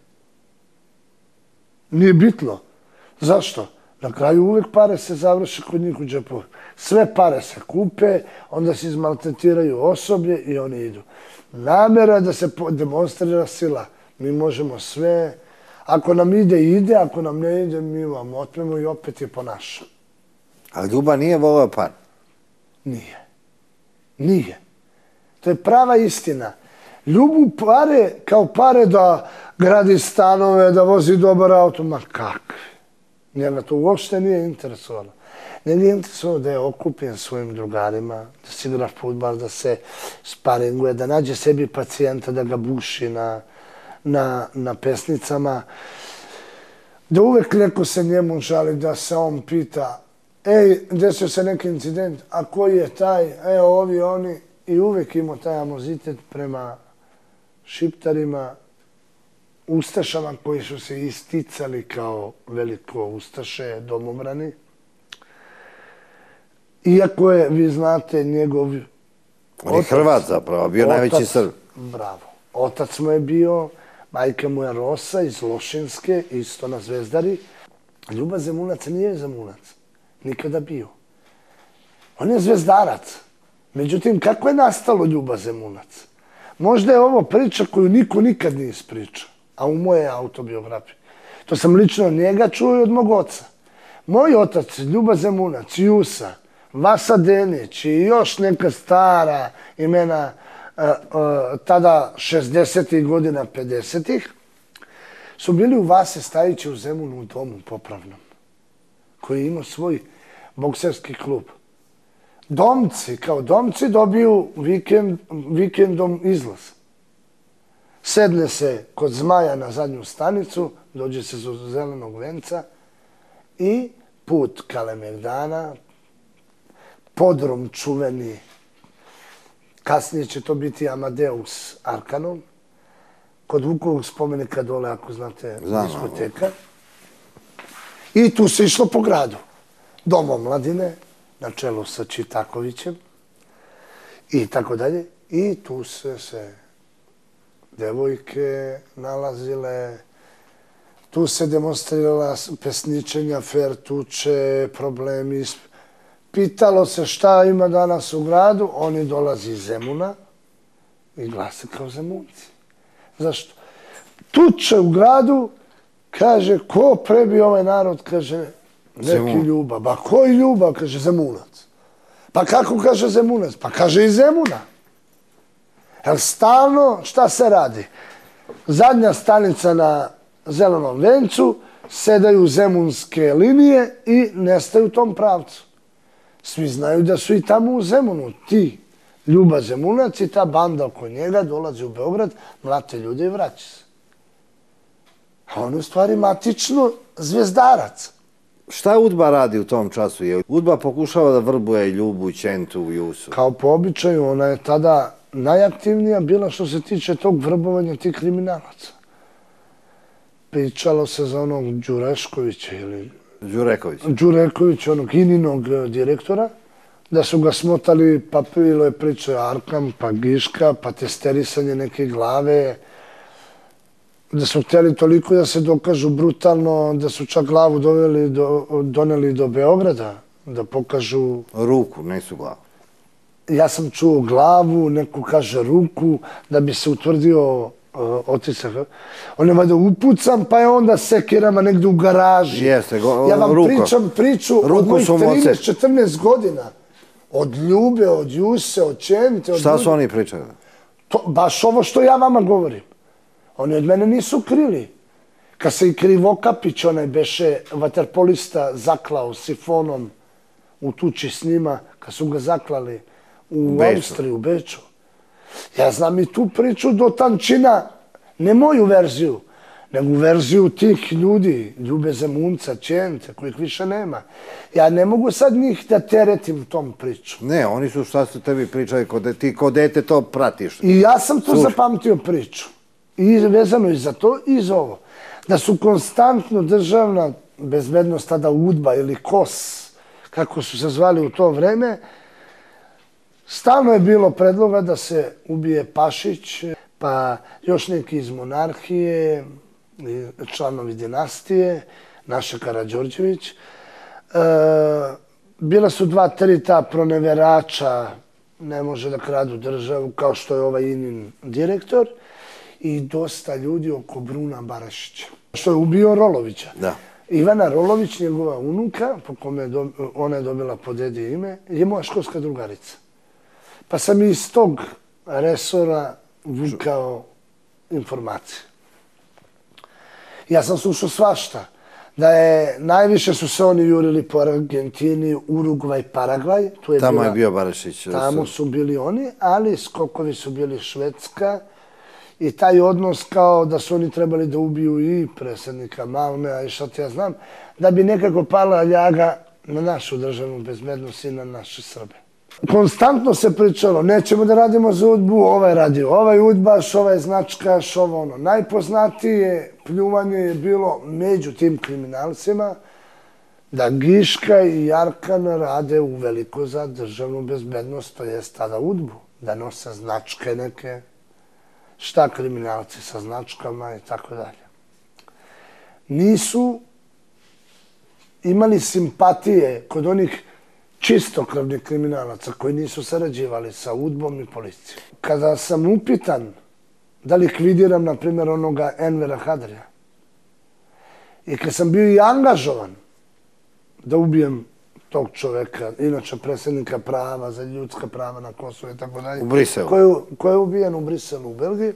Nije bitno. Zašto? Na kraju uvek pare se završe kod njih u džepu. Sve pare se kupe, onda se izmaltretiraju osoblje i oni idu. Namera da se demonstrira sila. Mi možemo sve. Ako nam ide, ide. Ako nam ne ide, mi vam otmemo i opet je po našem. Ali Ljuba nije voleo par? Nije. Nije. To je prava istina. Ljubu pare kao pare da gradi stanove, da vozi dobar auto. Ma kakvi. Njega to uopšte nije interesovalo. Njega je interesovalo da je okupljen svojim drugarima, da se igra fudbal, da se sparinguje, da nađe sebi pacijenta, da ga buši na, na, na pesnicama. Da uvek neko se njemu žali, da se on pita, ej, desio se neki incident, a koji je taj, e, ovi, oni, i uvek imao taj amozitet prema šiptarima, ustašama koji su se isticali kao veliko ustaše, domomrani. Iako je, vi znate, njegov... On je Hrvat zapravo, bio najveći Srb. Bravo. Otac mu je bio, majka mu je Rosa iz Lošinske, isto na Zvezdari. Ljuba Zemunac nije Zemunac. Nikada bio. On je zvezdarac. Međutim, kako je nastalo Ljuba Zemunac? Možda je ovo priča koju niko nikad nije ispričao, a u moje autobiografiji. To sam lično od njega čuo i od mog oca. Moj otac, Ljuba Zemunac, Jusa, Vasa Denić i još neka stara imena tada šezdesetih godina, pedesetih, su bili u Vase Stajića u Zemunu u domu popravnom, koji je imao svoj bokserski klub. Domci, kao domci, dobiju vikend, vikendom izlaz. Sedne se kod Zmaja na zadnju stanicu, dođe se do Zelenog venca i put Kalemegdana, podrum čuveni, kasnije će to biti Amadeus Arkanom, kod Vukovog spomenika dole, ako znate, diskoteka. I tu se išlo po gradu. Dom omladine, na čelu sa Čitakovićem i tako dalje. I tu se se devojke nalazile, tu se demonstrirala pesničenja, fer tuče, problemi. Pitalo se šta ima danas u gradu, oni dolazi iz Zemuna i glase kao Zemunci. Zašto? Tuče u gradu, kaže, ko prebi ovaj narod, kaže, neki Ljubav. Ba koji Ljubav, kaže, Zemunac. Pa kako kaže Zemunac? Pa kaže i Zemuna. Jer stalno, šta se radi? Zadnja stanica na Zelenom vencu, sedaju zemunske linije i nestaju u tom pravcu. Svi znaju da su i tamo u Zemunu. Ti, Ljuba Zemunac i ta banda oko njega dolazi u Beograd, mlate ljude i vraća se. A on je u stvari matično zvijezdarac. Šta UDBA radi u tom času? Je UDBA pokušava da vrbuje Ljubu, Ćentu, Jusu? Kao po običaju, ona je tada najaktivnija bila što se tiče tog vrbovanja tih kriminalaca. Pričalo se za onog Đureškovića ili... Đurekovića. Đurekovića, onog Ininog direktora, da su ga smotali, pa bilo je priča Arkam, pa Giška, pa testerisanje neke glave, da su htjeli toliko da se dokažu brutalno, da su čak glavu doneli do Beograda, da pokažu... Ruku, nisu glavu. Ja sam čuo glavu, neko kaže ruku, da bi se utvrdio otisak. On je valjda upucan, pa je onda sekirama negdje u garaži. Jeste, ruka. Ja vam pričam priču od mojih trinaest četrnaest godina. Od Ljube, od Juse, od Ćente. Šta su oni pričali? Baš ovo što ja vama govorim. Oni od mene nisu krili. Kad se i Krivokapić, onaj beše vaterpolista, zaklao sifonom u tuči s njima, kad su ga zaklali u Austriji, u Beču. Ja znam i tu priču do tančina, ne moju verziju, nego verziju tih ljudi, Ljube Zemunca, Ćente, kojih više nema. Ja ne mogu sad njih da teretim tom priču. Ne, oni su šta su tebi pričali, ti ko dete to pratiš. I ja sam tu zapamtio priču. I vezano i za to i za ovo. Da su konstantno državna bezbednost, tada UDBA ili KOS, kako su se zvali u to vreme, stalno je bilo predloga da se ubije Pašić, pa još neki iz monarhije, članovi dinastije, naša Karađorđević. Bila su dva, tri ta proneverača, ne može da kradu državu, kao što je ovaj Inin direktor, i dosta ljudi oko Bruna Barašića, što je ubio Rolovića. Ivana Rolović, njegova unuka, po kome ona je dobila po dedi ime, je moja školska drugarica. Pa sam iz tog resora vukao informacije. Ja sam slušao svašta. Da je, najviše su se oni jurili po Argentini, Urugvaj, Paragvaj. Tamo je bio Barašić. Tamo su bili oni, ali skokovi su bili Švedska. I taj odnos kao da su oni trebali da ubiju i predsjednika Malmea i šta ti ja znam, da bi nekako pala ljaga na našu državnu bezbednost i na naše Srbe. Konstantno se pričalo, nećemo da radimo za UDBU, ovaj radio, ovaj udbaš, ovaj značkaš, ovo ono. Najpoznatije pljuvanje je bilo među tim kriminalcima da Giška i Arkan rade uveliko za državnu bezbednost, to je tada UDBU, da nose značke neke, šta kriminalci sa značkama i tako dalje. Nisu imali simpatije kod onih čistokrvnih kriminalaca koji nisu sarađivali sa UDBom i policijom. Kada sam upitan da likvidiram, na primjer, onoga Envera Hadarija, i kad sam bio i angažovan da ubijem tog čoveka, inače predsjednika prava za ljudska prava na Kosovo i tako dalje. U Briselu. Koji je ubijen u Briselu, u Belgiji.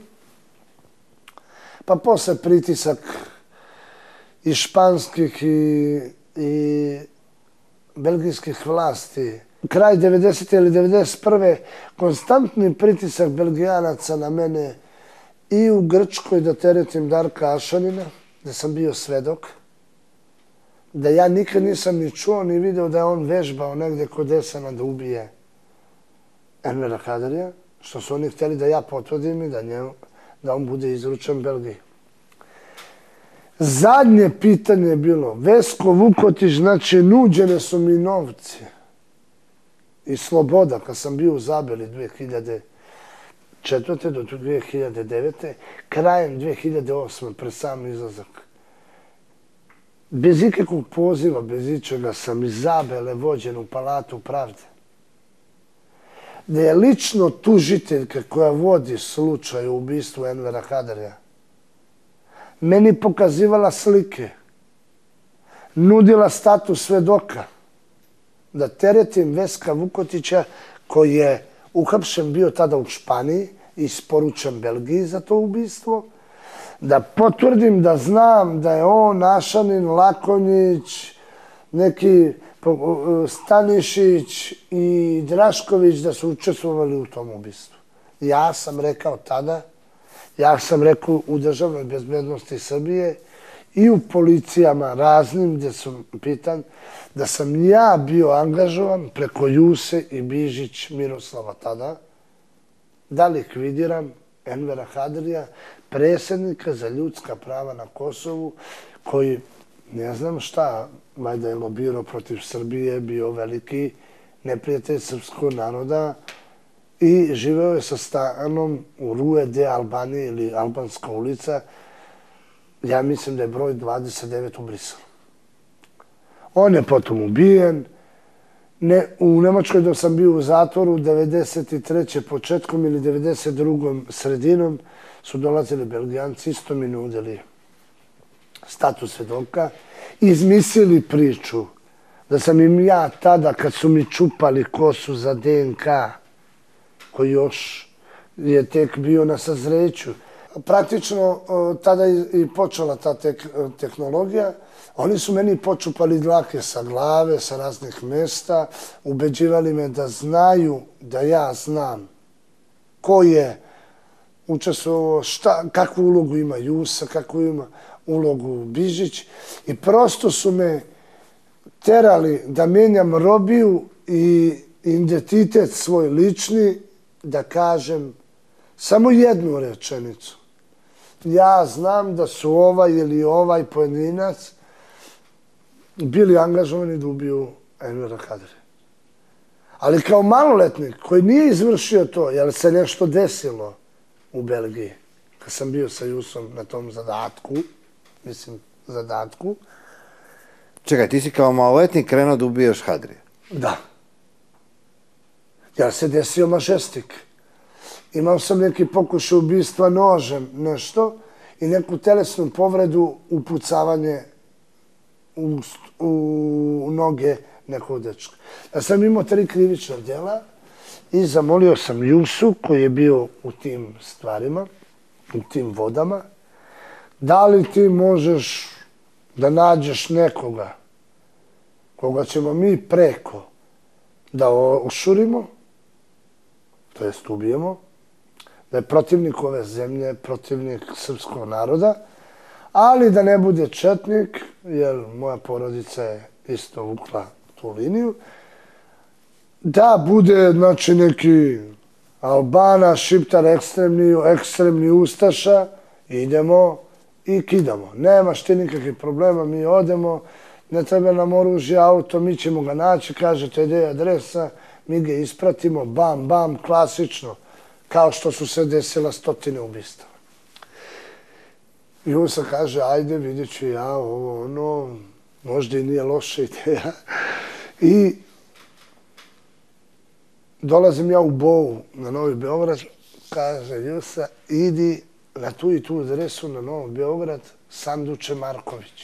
Pa posle pritisak i španskih i belgijskih vlasti. Kraj devedesete ili devedeset prve konstantni pritisak Belgijanaca na mene i u Grčkoj da teretim Darka Ašanina, gde sam bio svedok, da ja nikad nisam ni čuo ni video da je on vežbao negde kod Esana da ubije Envera Hadarija, što su oni htjeli da ja potvrdim i da on bude izručen Belgiji. Zadnje pitanje je bilo, Vesko Vukotić, znači nuđene su mi novci i sloboda kad sam bio u Zabeli dve hiljade četvrte do dve hiljade devete, krajem dve hiljade osme pred sam izlazak. Bez ikakvog poziva, bez ičega sam iz Zabele vođen u Palatu pravde. Da je lično tužiteljka koja vodi slučaj u ubistvu Envera Hadarija meni pokazivala slike, nudila status svedoka, da teretim Veska Vukotića koji je uhapšen bio tada u Španiji i isporučen Belgiji za to ubistvo, da potvrdim da znam da je on, Našanin, Lakonjić, neki Stanišić i Drašković da su učestvovali u tom ubistvu. Ja sam rekao tada, ja sam rekao u Državnoj bezbednosti Srbije i u policijama raznim gdje sam pitan da sam ja bio angažovan preko Juse i Bižić Miroslava tada da likvidiram Envera Hadarija, predsjednika za ljudska prava na Kosovu, koji ne znam šta, valjda je lobirao protiv Srbije, bio veliki neprijatelj srpskog naroda i živeo je sa stanom u Rue de Albanije ili Albanska ulica, ja mislim da je broj dvadeset devet u Briselu. On je potom ubijen. U Nemačkoj dok sam bio u zatvoru, devedeset treće početkom ili devedeset druge sredinom su dolazili Belgijanci, isto mi nudili status svedoka, izmislili priču da sam im ja tada, kad su mi čupali kosu za D N K, koji još je tek bio na sazreću, praktično tada je i počela ta tehnologija. Oni su meni počupali dlake sa glave, sa raznih mesta, ubeđivali me da znaju da ja znam ko je učestvovao, kakvu ulogu ima Jusa, kakvu ima ulogu Bižić i prosto su me terali da menjam robiju i identitet svoj lični, da kažem samo jednu rečenicu. Ja znam da su ovaj ili ovaj pojedinac bili angažovani da ubiju Envera Hadarija. Ali kao maloletnik koji nije izvršio to, jer se nešto desilo u Belgiji, kad sam bio sa Jusom na tom zadatku, mislim, zadatku. Čekaj, ti si kao maloletnik krenuo da ubijaš Hadarija? Da. Jer se desio mažestik. Imao sam neki pokušaj ubistva nožem, nešto, i neku telesnu povredu, upucavanje u noge nekog dečka. Ja sam imao tri krivična djela i zamolio sam Jusu, koji je bio u tim stvarima, u tim vodama, da li ti možeš da nađeš nekoga koga ćemo mi preko da ošurimo, to jest ubijemo, da je protivnik ove zemlje, protivnik srpskog naroda, ali da ne bude četnik, jer moja porodica je isto vukla tu liniju, da bude, znači, neki Albana, Šiptar, ekstremni, ekstremni ustaša, idemo i kidamo. Nemaš ti nikakvih problema, mi odemo, ne treba nam oružje, auto, mi ćemo ga naći, kažete gdje je adresa, mi ga ispratimo, bam, bam, klasično, kao što su se desila stotine ubistava. I Jusa kaže, ajde, vidjet ću ja ovo, ono, možda i nije loša ideja. I dolazim ja u Bovu na Novi Beograd, kaže Jusa, idi na tu i tu adresu na Novi Beograd, Sanduče Marković.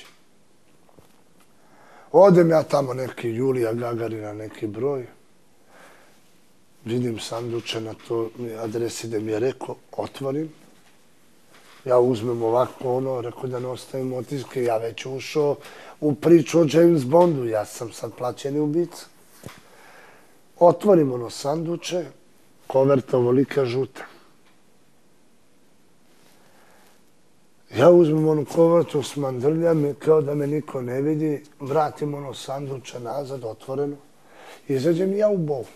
Odem ja tamo neki Julija Gagarina, neki broj, vidim Sanduče na to adresi da mi je rekao, otvorim. Ja uzmem ovako ono, rekao da ne ostavim otiske, ja već ušao u priču o James Bondu, ja sam sad plaćeni ubica. Otvorim ono sanduče, koverta ovolika žuta. Ja uzmem onu kovertu, smandrljam, kao da me niko ne vidi, vratim ono sanduče nazad, otvoreno, izađem ja u Bovu.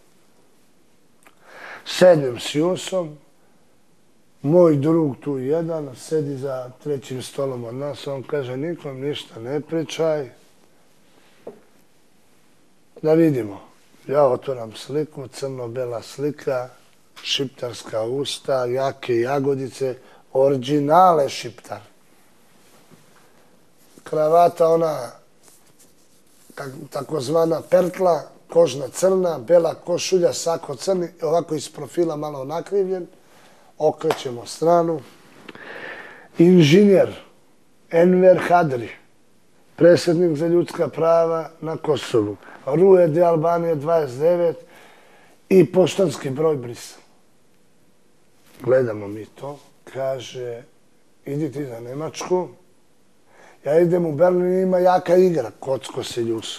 Sednem s Jusom, moj drug tu jedan sedi za trećim stolom od nas, on kaže nikom ništa ne pričaj, da vidimo. Ja otvoram sliku, crno-bela slika, šiptarska usta, jake jagodice, originale šiptar. Kravata ona takozvana pertla, kožna crna, bela košulja, sako crni, ovako iz profila malo nakrivljen, okrećemo stranu. Inženjer Enver Hadri, predsjednik za ljudska prava na Kosovu, Rue de Albanije dvadeset devet i poštanski broj brisan. Gledamo mi to, kaže, idi ti za Nemačku, ja idem u Berlin, ima jaka igra, kocko se ljuso.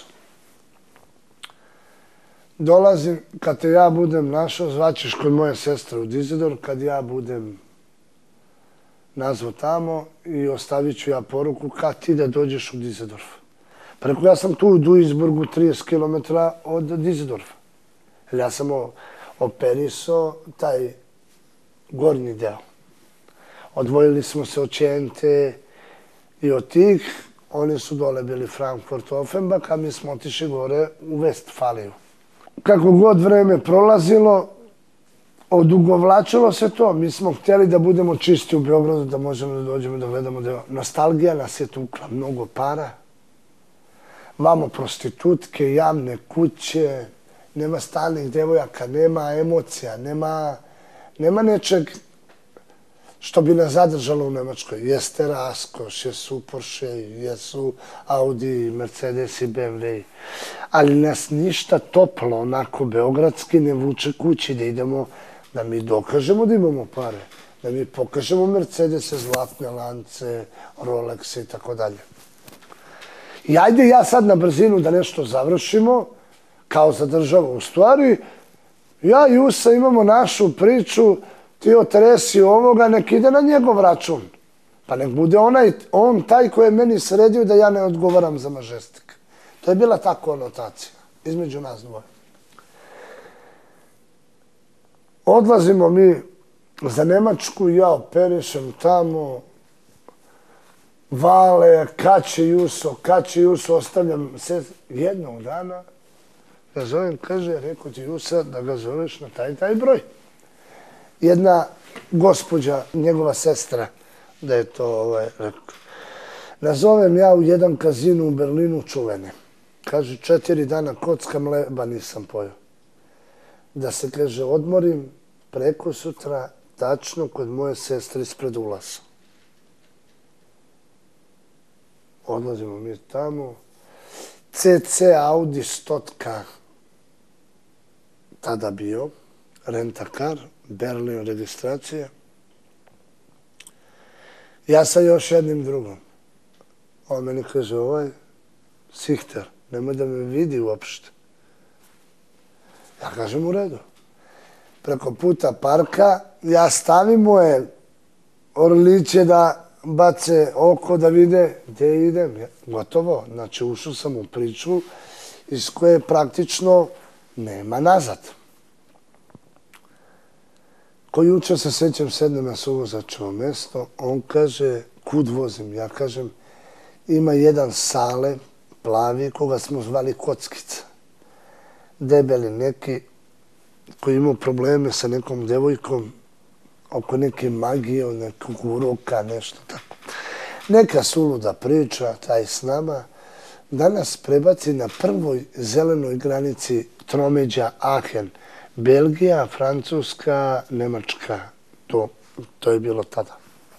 Dolazim, kad te ja budem našao, zvaćeš kod moje sestre u Dizidor, kad ja budem nazvao tamo i ostavit ću ja poruku kad ti da dođeš u Dizidorf. Preko ja sam tu u Duisburgu, trideset kilometara od Dizidorfa. Ja sam operisao taj gornji deo. Odvojili smo se od Čente i od tih. Oni su dole bili Frankfurt, Offenbach, a mi smo otišli gore u Westfaliju. Kako god vreme prolazilo, odugovlačilo se to. Mi smo htjeli da budemo čisti u Beogradu, da možemo da dođemo da gledamo deo. Nostalgija nas je tukla, mnogo para. Vamo prostitutke, javne kuće, nema stalnih devojaka, nema emocija, nema, nema nečeg što bi nas zadržalo u Nemačkoj. Jeste raskoš, jesu Porsche, jesu Audi, Mercedes i B M W. Ali nas ništa toplo, onako beogradski, ne vuče kući da idemo, da mi dokažemo da imamo pare. Da mi pokažemo Mercedese, zlatne lance, Rolexe i tako dalje. I ajde ja sad na brzinu da nešto završimo, kao za državu. U stvari, ja i Usa imamo našu priču, ti otresi ovoga, nek ide na njegov račun. Pa nek bude onaj, on taj koji je meni sredio da ja ne odgovaram za Majestic. To je bila ta konotacija između nas dvoje. Odlazimo mi za Nemačku, ja operišem tamo, Vale, Kače Juso, Kače Juso, ostavljam se jednog dana, ga zovem, kaže, rekao ti Jusa da ga zoveš na taj taj broj. Jedna gospođa, njegova sestra, da je to ovaj, rekao. Nazovem ja u jedan kazinu u Berlinu čuvene. Kaže, četiri dana kocka mleba nisam pojao. Da se, kaže, odmorim preko sutra, tačno kod moje sestre ispred ulaza. Odlazimo mi tamo. C C Audi stotka tada bio, rentakar, Berlin registracija. Ja sa još jednim drugom. On meni kaže, ovaj Sihter, nemoj da me vidi uopšte. Ja kažem u redu. Preko puta parka, ja stavim moje orliće da bace oko da vide gdje idem. Gotovo. Znači, ušao sam u priču iz koje praktično nema nazad. Ko juče se sećam, sednem na suvozačevo mesto, on kaže, kud vozim? Ja kažem, ima jedan Sale, plavi, koga smo zvali Kockica. Debeli neki, koji imao probleme sa nekom devojkom, oko neke magije, nekog uroka, nešto tako. Neka suluda priča, taj s nama, da nas prebaci na prvoj zelenoj granici tromeđa Aachen. Belgija, Francuska, Nemačka. To, to je bilo tada.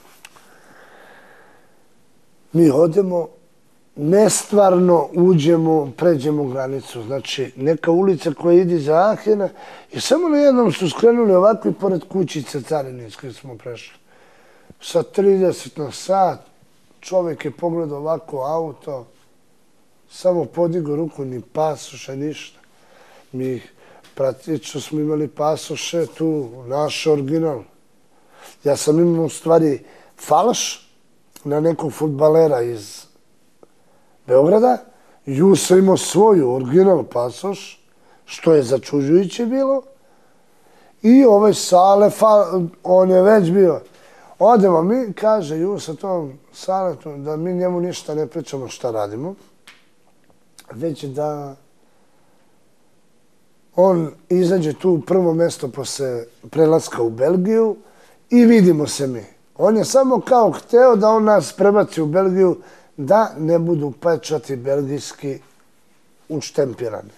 Mi odemo, nestvarno uđemo, pređemo granicu. Znači, neka ulica koja ide za Aachena i samo na jednom su skrenuli ovako i pored kućice carinske smo prešli. Sa trideset na sat čovjek je pogledao ovako auto, samo podigao ruku, ni pasoša, ništa. Mi praktično smo imali pasoše tu, naš original. Ja sam imao u stvari falš na nekog fudbalera iz Beograda. Jusa imao svoju original pasoš, što je začuđujuće bilo. I ovaj Sale, on je već bio. Odemo mi, kaže Jusa tom Saletu, da mi njemu ništa ne pričamo šta radimo, već da On izađe tu u prvo mjesto posle prelaska u Belgiju i vidimo se mi. On je samo kao hteo da on nas prebaci u Belgiju da ne budu pečati belgijski učtempirani.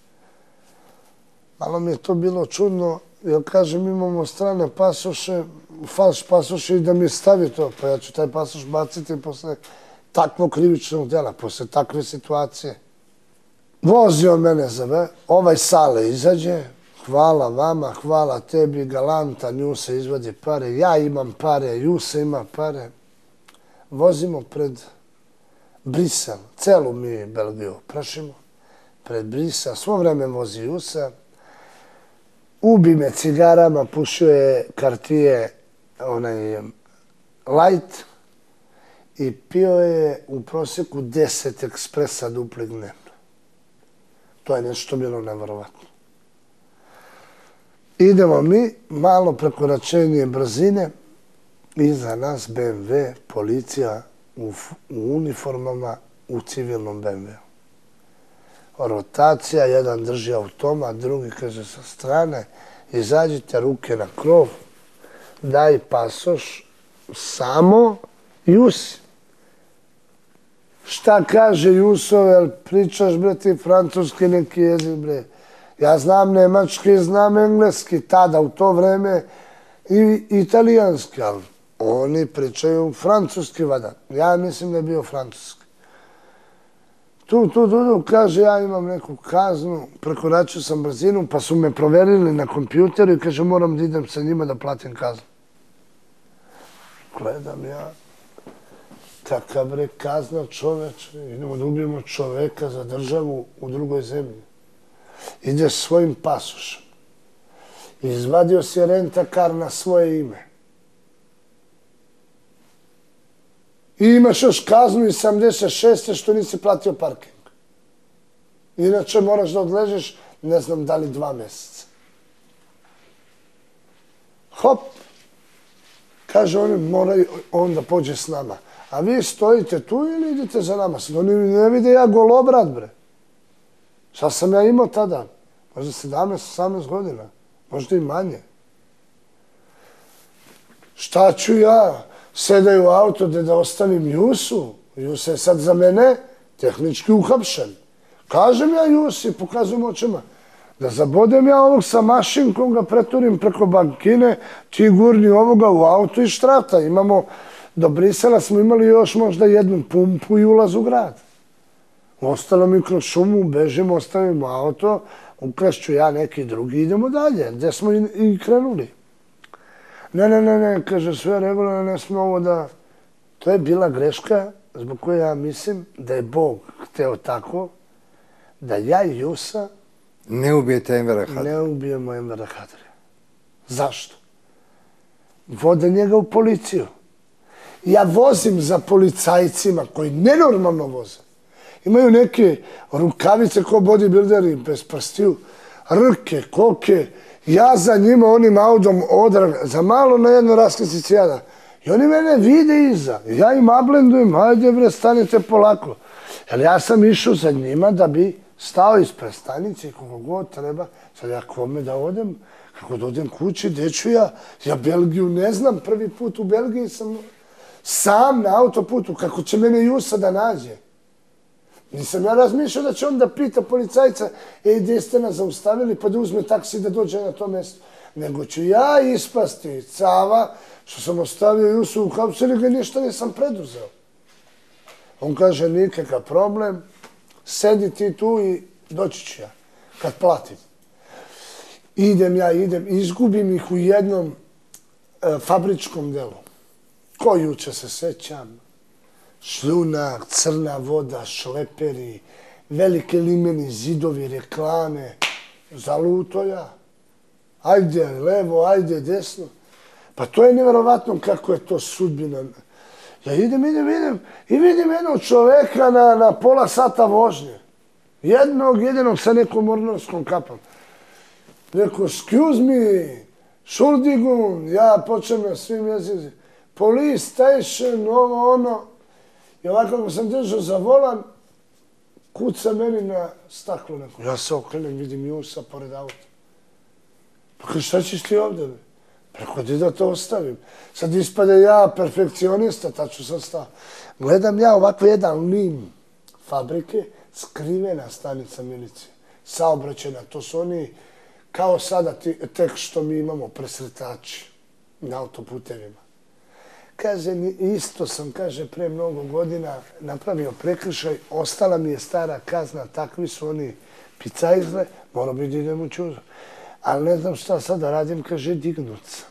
Malo mi je to bilo čudno, jer kažem imamo strane pasoše, falš pasoše i da mi stavi to, pa ja ću taj pasoš baciti posle takvog krivičnog djela, posle takve situacije. Vozi on mene zove, ovaj Sale izađe, hvala vama, hvala tebi, galanta, nju se izvadi pare, ja imam pare, ju se ima pare. Vozimo pred Brisel, celu mi Belgiju prašimo, pred Brisel, svo vreme vozi Jusa, ubi me cigarama, pušio je Cartier, onaj light i pio je u prosjeku deset ekspresa duplih dnevno. To je nešto bilo neverovatno. Idemo mi, malo prekoračenje brzine, iza nas B M W, policija u, u uniformama u civilnom B M W-u. Rotacija, jedan drži automat, drugi kaže sa strane, izađite ruke na krov, daj pasoš, samo Jusi. Šta kaže Jusov, jel pričaš bre ti francuski neki jezik bre? Ja znam nemački, znam engleski, tada u to vreme i italijanski, ali oni pričaju francuski vada. Ja mislim da je bio francuski. Tu, tu, tu, tu, kaže, ja imam neku kaznu, prekoračio sam brzinu, pa su me proverili na kompjuteru i kaže, moram da idem sa njima da platim kaznu. Gledam ja, kakav bre kazna čoveč, idemo da ubijemo čoveka za državu u drugoj zemlji. Ide svojim pasošem. Izvadio si rentakar na svoje ime. I imaš još kaznu iz sedamdeset šeste što nisi platio parking. Inače moraš da odležeš, ne znam da li dva mjeseca. Hop! Kaže on, mora on da pođe s nama. A vi stojite tu ili idete za nama? Oni ne vide ja golobrat, bre. Šta sam ja imao tada? Možda sedamnaest osamnaest godina. Možda i manje. Šta ću ja? Sedaju u auto gdje da ostavim Jusu. Jusa je sad za mene tehnički uhapšen. Kažem ja Jusi, pokazujem očima. Da zabodem ja ovog sa mašinkom, ga preturim preko bankine, ti gurni ovoga u auto i štrata. Imamo, do Brisela smo imali još možda jednu pumpu i ulaz u grad. Ostalo mi kroz šumu, bežimo, ostavimo auto, ukrašću ja neki drugi, idemo dalje, gdje smo i krenuli. Ne, ne, ne, ne, kaže, sve regularno, ne smo ovo da... To je bila greška zbog koje ja mislim da je Bog hteo tako da ja i Jusa ne ubijete Envera Hadrija. Ne ubijemo Envera Hadrija. Zašto? Vode njega u policiju. Ja vozim za policajcima koji nenormalno voze. Imaju neke rukavice ko bodybuilderi bez prstiju, rke, koke. Ja za njima onim audom odram, za malo na jednu raskrsnici jada. I oni mene vide iza. Ja im ablendujem, hajde bre, stanite polako. Jer ja sam išao za njima da bi stao ispred stanice i kako god treba. Sad ja kome da odem, kako da odem kući, gdje ću ja? Ja Belgiju ne znam, prvi put u Belgiji sam sam na autoputu, kako će mene Jusa da nađe. Nisam ja razmišljao da će on da pita policajca, ej, gdje ste nas zaustavili, pa da uzme taksi da dođe na to mjesto. Nego ću ja ispasti cava, što sam ostavio Jusu u hapsili, ga ništa nisam preduzeo. On kaže, nikakav problem, sedi ti tu i doći ću ja, kad platim. Idem ja, idem, izgubim ih u jednom e, fabričkom delu. Ko juče se sećam? Šljunak, crna voda, šleperi, velike limeni zidovi, reklame. Zaluto ja. Ajde levo, ajde desno. Pa to je nevjerovatno kako je to sudbina. Ja idem, idem, idem i vidim jednog čoveka na, na pola sata vožnje. Jednog, jedinog sa nekom mornarskom kapom. Rekao, excuse me, Schuldigung, ja počnem na svim jezicima. Police station, ovo, ono. I ovako kako sam držao za volan, kuca meni na staklo neko. Ja se okrenem, vidim Jusa pored auta. Pa kaže, šta ćeš ti ovdje? Preko ti da to ostavim. Sad ispade ja perfekcionista, tačno sam stao. Gledam ja ovako jedan lim fabrike, skrivena stanica milicije, saobraćena. To su oni kao sada tek što mi imamo presretači na autoputevima. Kaže, isto sam, kaže, pre mnogo godina napravio prekršaj, ostala mi je stara kazna, takvi su oni picajzle, morao bi da idem u čuzo. Ali ne znam šta sad da radim, kaže, dignut sam.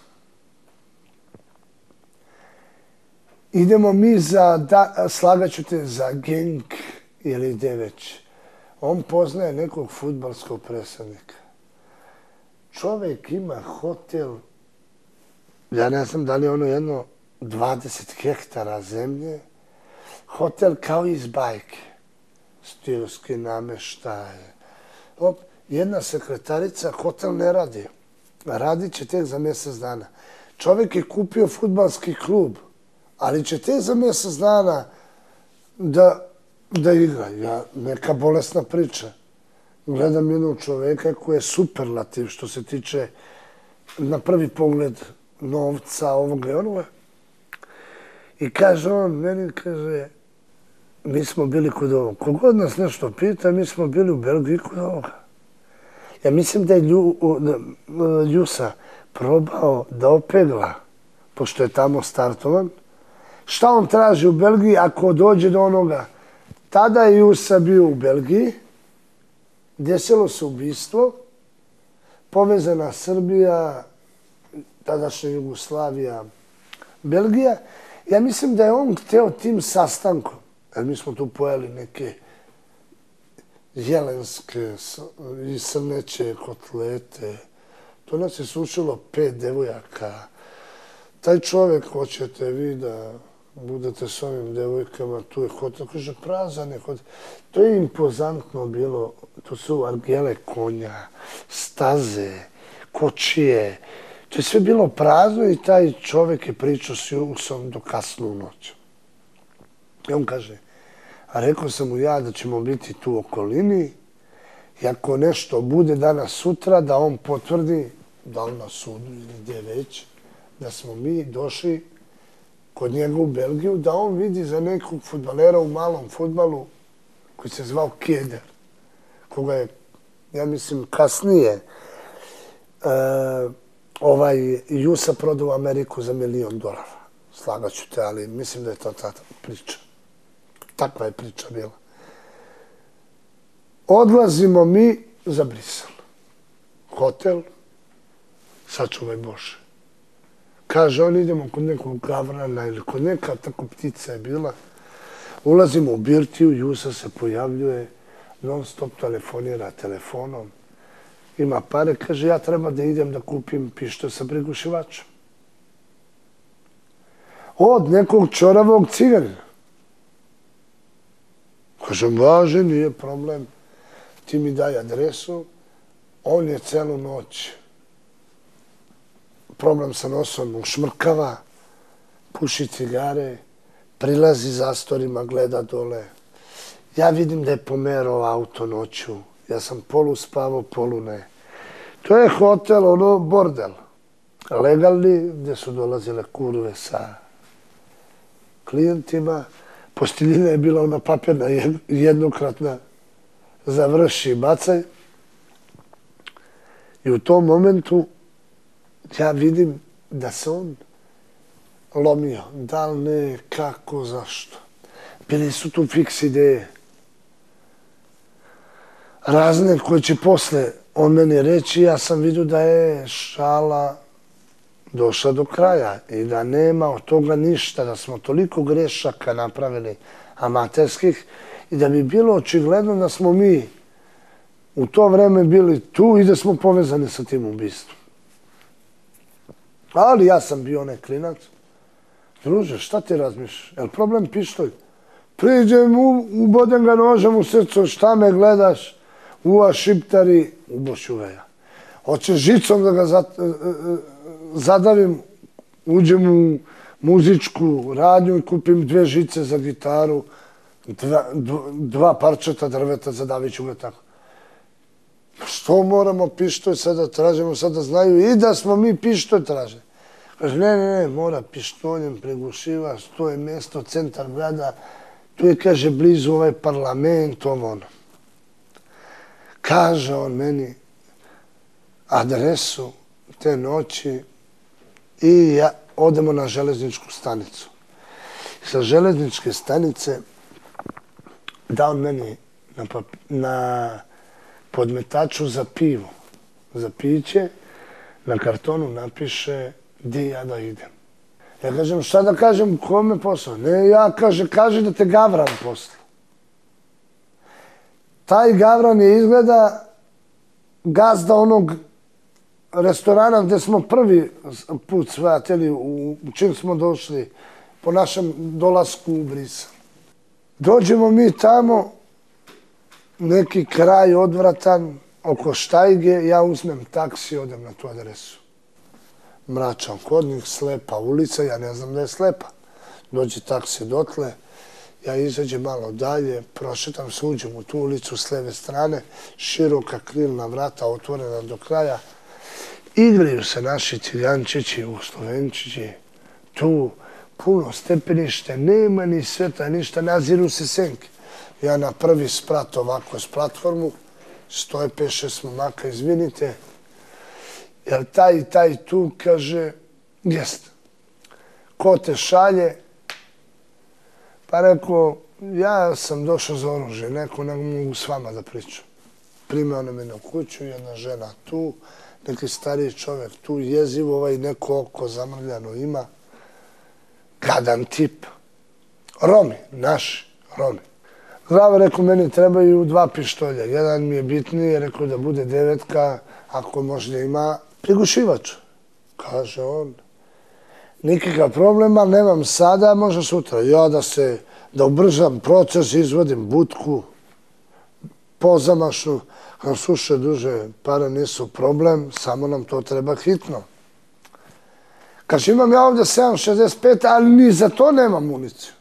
Idemo mi za, slagaću te za Genk ili gde već. On poznaje nekog fudbalskog predstavnika. Čovjek ima hotel, ja ne znam da li je ono jedno dvadeset hektara zemlje, hotel kao iz bajke, stilski nameštaj. Jedna sekretarica, hotel ne radi, radit će tek za mjesec dana. Čovjek je kupio fudbalski klub, ali će tek za mjesec dana da igra. Neka bolesna priča. Gledam jednog čovjeka koji je superlativ što se tiče na prvi pogled novca, ovoga i onoga. I kaže on, meni kaže, mi smo bili kod ovoga. Kogod nas nešto pita, mi smo bili u Belgiji kod ovoga. Ja mislim da je Jusa probao da opegla, pošto je tamo startovan, šta on traži u Belgiji ako dođe do onoga. Tada je Jusa bio u Belgiji, desilo se ubistvo, povezana Srbija, tadašnja Jugoslavija, Belgija. Ja mislim da je on hteo tim sastankom, jer mi smo tu pojeli neke jelenske i srneće kotlete. To nas je slušalo pet devojaka. Taj čovjek, hoćete vi da budete s ovim devojkama, tu je hotel, kaže, prazan je hotel. To je impozantno bilo, to su argele konja, staze, kočije. To je sve bilo prazno i taj čovjek je pričao s Jusom do kasnu u noć. I on kaže, a rekao sam mu ja da ćemo biti tu u okolini i ako nešto bude danas sutra, da on potvrdi, da li na sudu ili gdje već, da smo mi došli kod njega u Belgiju, da on vidi za nekog fudbalera u malom fudbalu koji se zvao Keder, koga je, ja mislim, kasnije ovaj Jusa prodao u Ameriku za milion dolara. Slagaću te, ali mislim da je to ta priča. Takva je priča bila. Odlazimo mi za Brisel. Hotel, sačuvaj Bože. Kaže, on idemo kod nekog gavrana ili kod neka tako ptica je bila. Ulazimo u birtiju, Jusa se pojavljuje, non stop telefonira telefonom. Ima pare, kaže, ja treba da idem da kupim pištolj sa prigušivačem. Od nekog čoravog cigarina. Kažem, važe, nije problem. Ti mi daj adresu. On je celu noć. Problem sa nosom, ušmrkava, puši cigare, prilazi zastorima, gleda dole. Ja vidim da je pomerao auto noću. Ja sam polu spavao, polu ne. To je hotel, ono, bordel. Legalni, gdje su dolazile kurve sa klijentima. Posteljina je bila ona papirna, jednokratna, završi i bacaj. I u tom momentu ja vidim da se on lomio. Da li ne, kako, zašto. Bili su tu fiks ideje. Razne koje će posle on meni reći, ja sam vidio da je šala došla do kraja i da nema od toga ništa, da smo toliko grešaka napravili amaterskih i da bi bilo očigledno da smo mi u to vreme bili tu i da smo povezani sa tim ubistvom. Ali ja sam bio onaj klinac. Druže, šta ti razmišljaš? Je li problem pištolj? Priđem, ubodem ga nožem u srcu, šta me gledaš? Uva šiptari, uboću ga ja. Hoćeš žicom da ga zadavim, uđem u muzičku radnju i kupim dve žice za gitaru, Dva, dva parčeta drveta zadavit ću ga tako. Što moramo pištolj sada tražimo, sada znaju i da smo mi pištolj tražili. Kaže, ne, ne, ne, mora pištoljem pregušivaš, to je mjesto, centar grada, tu je, kaže, blizu ovaj parlament, ovo ono. Kaže on meni adresu te noći i ja odemo na železničku stanicu. Sa železničke stanice da on meni na, na podmetaču za pivo, za piće, na kartonu napiše gdje ja da idem. Ja kažem, šta da kažem, kome posao? Ne, ja kaže, kaže da te Gavran posla. Taj Gavran je izgleda gazda onog restorana gdje smo prvi put shvatili, u čim smo došli po našem dolasku u Brisel. Dođemo mi tamo, neki kraj odvratan, oko Štajge, ja uzmem taksi, odem na tu adresu. Mračan hodnik, slepa ulica, ja ne znam da je slepa. Dođe taksi dotle, ja izađem malo dalje, prošetam se, uđem u tu ulicu s leve strane, široka krilna vrata otvorena do kraja. Igraju se naši Ciljančići u Slovenčići, tu puno stepenište, nema ni sveta, ništa, naziru se senke. Ja na prvi sprat ovako s platformu, stoje pet šest momaka, izvinite, jer taj i taj tu kaže, jest, ko te šalje? Pa rekao, ja sam došao za oružje, neko ne mogu s vama da pričam. Primao na mene u kuću, jedna žena tu, neki stariji čovjek tu, jezivo ovaj neko oko zamrljano ima, gadan tip. Romi, naši Romi. Zdravo, rekao, meni trebaju dva pištolja. Jedan mi je bitniji, rekao da bude devetka, ako možda ima prigušivač. Kaže on, nikakav problem, ali nemam sada, može sutra. Ja da se, da ubrzam proces, izvodim budku, pozamašnu, nam slušaj duže, pare nisu problem, samo nam to treba hitno. Kaže, imam ja ovdje sedam šezdeset pet, ali ni za to nemam municiju.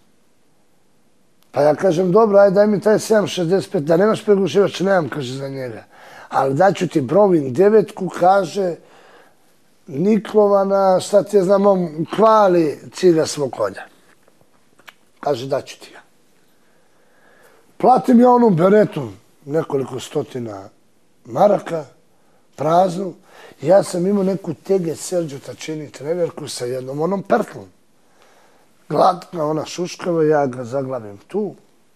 Pa ja kažem, dobro, ajde daj mi taj sedam šezdeset pet, da nemaš pregušivač, nemam, kaže, za njega. Ali daću ti brovin devetku, kaže, Niklovana, šta ti je znamo, kvali ciga svog konja. Kaže, daću ti ga. Platim ja onu beretu nekoliko stotina maraka, praznu. Ja sam imao neku Tege Serđu Tačini trenerku sa jednom onom pertlom. Glatka, ona šuškava, ja ga zaglavim tu.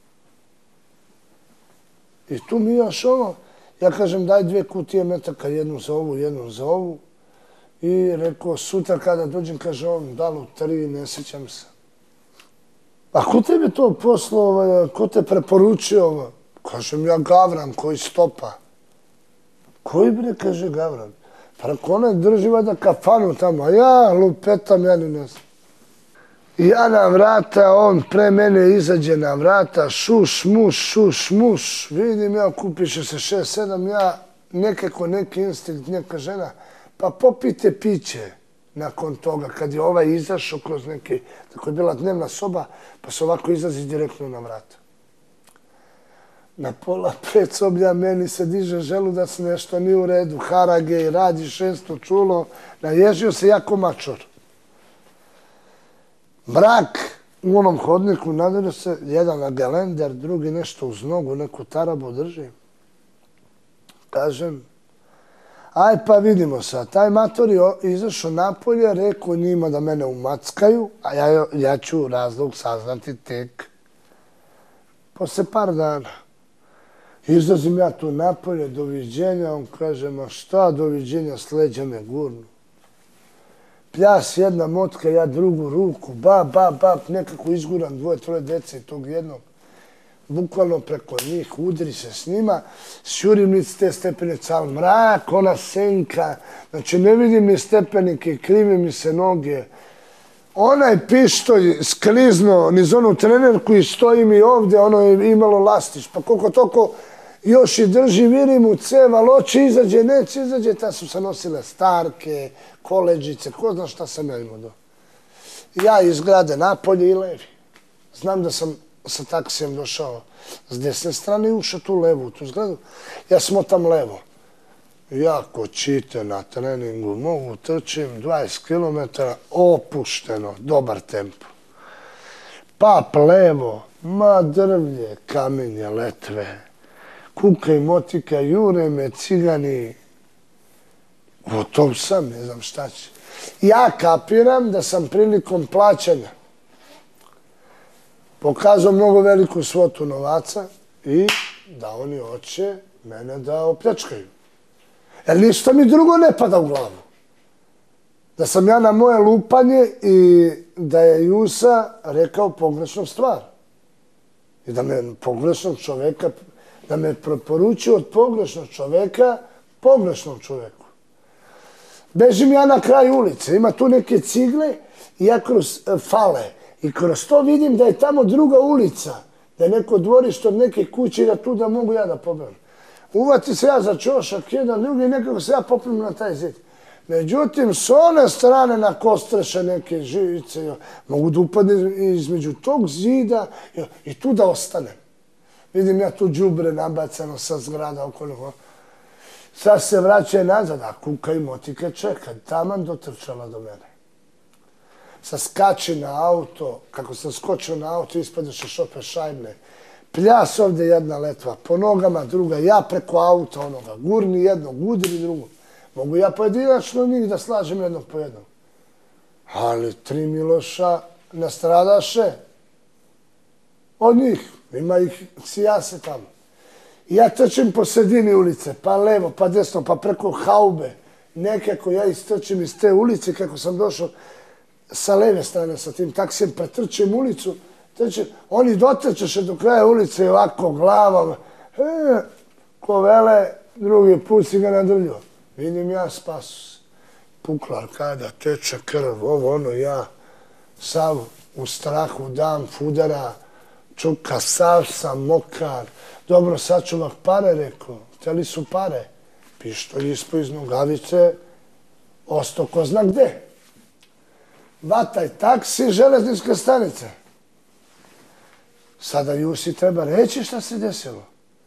I tu mi još ovo, ja kažem daj dvije kutije metaka, jednu za ovu, jednu za ovu. I rekao, sutra kada dođem, kaže on, da li u tri, ne sjećam se. A ko tebi to poslo, ko te preporučio ovo? Kažem ja Gavran, koji stopa. Koji bre, kaže Gavran? Pa ako ona drži vada kafanu tamo, a ja lupetam, ja ni ne znam. Ja na vrata, on pre mene izađe na vrata, šuš, muš, šuš, muš. Vidim ja, kupiše se šest, sedam, ja nekako neki instinkt, neka žena, pa popite piće nakon toga, kad je ovaj izašao kroz neki, tako je bila dnevna soba, pa se ovako izlazi direktno na vrata. Na pola pred soblja meni se diže želudac, nešto nije u redu, harage i radi šesto čulo, naježio se jako mačor. Mrak u onom hodniku, nadalje se jedan na gelender, drugi nešto uz nogu, neku tarabu drži. Kažem, aj pa vidimo sad, taj mator je izašao napolje, rekao njima da mene umackaju, a ja, ja ću razlog saznati tek posle par dana. Izlazim ja tu napolje, doviđenja, on kaže, ma šta doviđenja, s leđa me gurnu. Pljas, jedna motka, ja drugu ruku, bap, bap, bap, nekako izguram dvoje, troje dece i tog jednog. Bukvalno preko njih, udri se s njima, šurim niz te stepenice, ali mrak, ona senka, znači ne vidim ni stepenike, krive mi se noge. Onaj pištolj sklizno niz onu trenerku i stoji mi ovdje, ono je imalo lastić, pa koliko toliko još i drži, vidim u ceva, loće izađe, neće izađe, ta su se nosile starke, koleđice, ko zna šta sam ja imao do. Ja iz grade napolje i levi. Znam da sam sa taksijem došao s desne strane i ušao tu levo u tu zgradu. Ja smotam levo. Jako čite na treningu, mogu trčim dvadeset kilometara, opušteno, dobar tempo. Pap levo, ma drvlje, kamenje, letve, kuka i motika, jure me, cigani, gotov sam, ne znam šta će. Ja kapiram da sam prilikom plaćanja pokazao mnogo veliku svotu novaca i da oni hoće mene da opljačkaju. Jer ništa mi drugo ne pada u glavu. Da sam ja na moje lupanje i da je Jusa rekao pogrešnu stvar. I da me pogrešnog čoveka, da me preporučio od pogrešnog čoveka pogrešnom čoveku. Bežim ja na kraju ulice, ima tu neke cigle i ja kroz fale. I kroz to vidim da je tamo druga ulica, da je neko dvorište od neke kuće i da tu da mogu ja da pobegnem. Uvati se ja za čošak, jedan drugi i nekako se ja popnem na taj zid. Međutim, s one strane na kostreše neke živice, mogu da upadne između tog zida i tu da ostanem. Vidim ja tu đubre nabacano sa zgrada okolo. Sad se vraća nazad, a kuka i motika čeka, taman dotrčala do mene. Sad skači na auto, kako sam skočio na auto, ispadeše šope šajbne. Pljas ovdje jedna letva, po nogama druga, ja preko auta onoga, gurni jednog, udri drugog. Mogu ja pojedinačno njih da slažem jednog po jednog. Ali tri Miloša nastradaše od njih, ima ih sijase tamo. Ja trčim po sredini ulice, pa levo, pa desno, pa preko haube. Nekako ja istrčim iz te ulice, kako sam došao sa leve strane sa tim taksijem, pretrčim ulicu, trčim, oni dotrčeše do kraja ulice i ovako glavom, e, ko vele, drugi put si ga nadrljio. Vidim ja spasu, pukla arkada, teče krv, ovo ono, ja sav u strahu dam fudara, čuka, sav sam mokar, dobro sačuvak pare, rekao, htjeli su pare, pištolj ispo iz nogavice, osto ko zna gde. Vataj taksi, železnička stanica. Sada Jusi treba reći šta se desilo.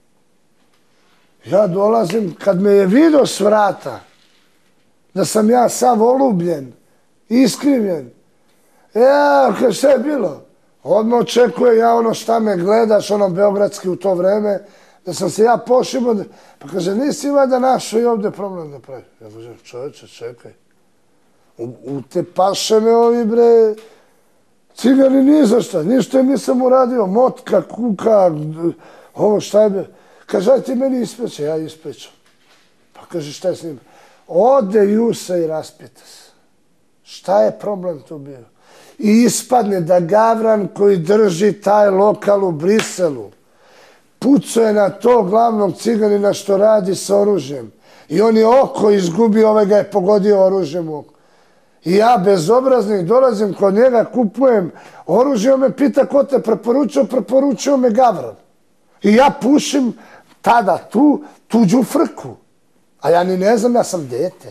Ja dolazim, kad me je vidio s vrata, da sam ja sav olubljen, iskrivljen. Ja, šta je bilo? Odmah očekuje ja ono šta me gledaš, ono beogradski u to vreme, da sam se ja pošimo, pa kaže, nisi vada našao i ovdje problem da pravi. Ja kažem, čovječe, čekaj. U te paše me ovi bre, cigani ni za šta, ništa nisam uradio, motka, kuka, ovo šta je bre. Kaže, aj ti meni ispeče, ja ispećam. Pa kaže, šta je s njim? Ode Jusa i raspita se. Šta je problem tu bio? I ispadne da Gavran koji drži taj lokal u Briselu pucao je na to glavnog ciganina što radi sa oružjem. I on je oko izgubio, ovaj ga je pogodio oružjem u oko. I ja bezobraznih dolazim kod njega, kupujem oružje, on me pita ko te preporučio, preporučio me Gavran. I ja pušim tada tu tuđu frku. A ja ni ne znam, ja sam dete.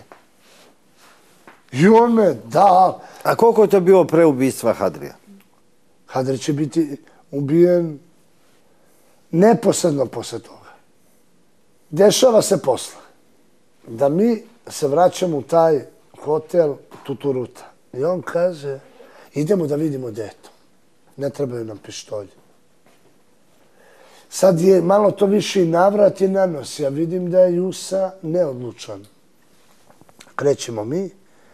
I on me da... A koliko je to bilo pre ubistva Hadrija? Hadri će biti ubijen neposredno posle toga. Dešava se posle. Da mi se vraćamo u taj hotel Tuturuta. I on kaže, idemo da vidimo deto. Ne trebaju nam pištolji. Sad je malo to više i navrat i nanos. Ja vidim da je Jusa neodlučan. Krećemo mi.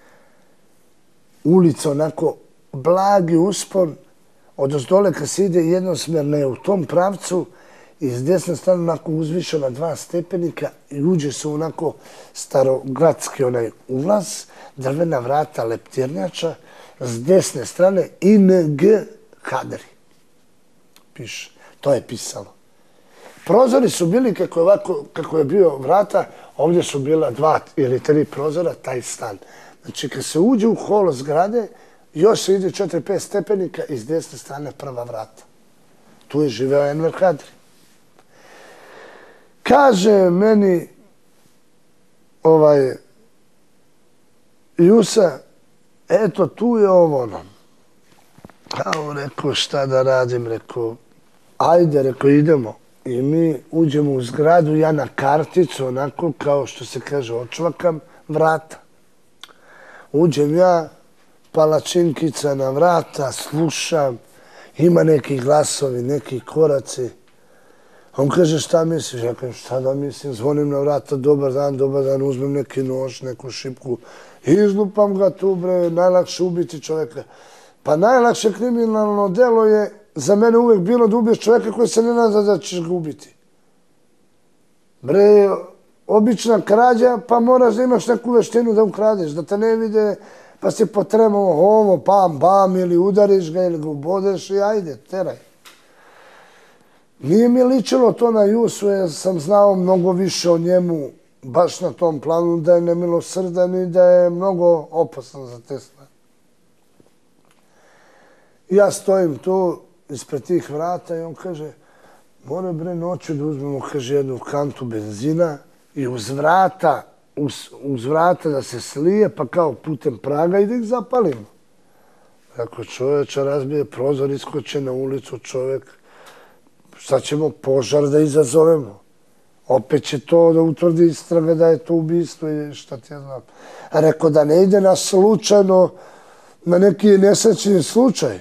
Ulica onako blagi uspon. Od ozdole kad se ide jednosmjerno u tom pravcu i s desne strane onako uzvišena dva stepenika i uđe se onako starogradski onaj ulaz, drvena vrata leptirnjača, s desne strane I N G Hadri. Piše, to je pisalo. Prozori su bili kako je, ovako, kako je bio vrata, ovdje su bila dva ili tri prozora, taj stan. Znači kad se uđe u hol zgrade, još se ide četiri pet stepenika i s desne strane prva vrata. Tu je živeo Enver Hadri. Kaže meni ovaj Jusa, eto tu je ovo ono. Kao rekao šta da radim, rekao, ajde, rekao, idemo. I mi uđemo u zgradu, ja na karticu, onako kao što se kaže, očvakam vrata. Uđem ja, palačinkica na vrata, slušam, ima neki glasovi, neki koraci. On kaže, šta misliš? Ja kažem, šta da mislim? Zvonim na vrata, dobar dan, dobar dan, uzmem neki nož, neku šipku, izlupam ga tu, bre, najlakše ubiti čoveka. Pa najlakše kriminalno delo je za mene uvek bilo da ubiješ čoveka koji se ne nada da ćeš ga ubiti. Bre, obična krađa, pa moraš da imaš neku veštinu da ukradeš, da te ne vide, pa si potremao ovo, pam, bam, ili udariš ga, ili ga ubodeš i ajde, teraj. Nije mi ličilo to na Jusu, jer sam znao mnogo više o njemu, baš na tom planu, da je nemilosrdan i da je mnogo opasan za te stvari. Ja stojim tu ispred tih vrata i on kaže, mora bre noću da uzmemo, kaže, jednu kantu benzina i uz vrata, uz, uz vrata da se slije, pa kao putem praga i da ih zapalimo. Ako čovječa razbije prozor, iskoče na ulicu čovjek, šta ćemo, požar da izazovemo? Opet će to da utvrdi istraga da je to ubistvo i šta ti ja znam. A rekao da ne ide na slučajno, na neki nesrećni slučaj.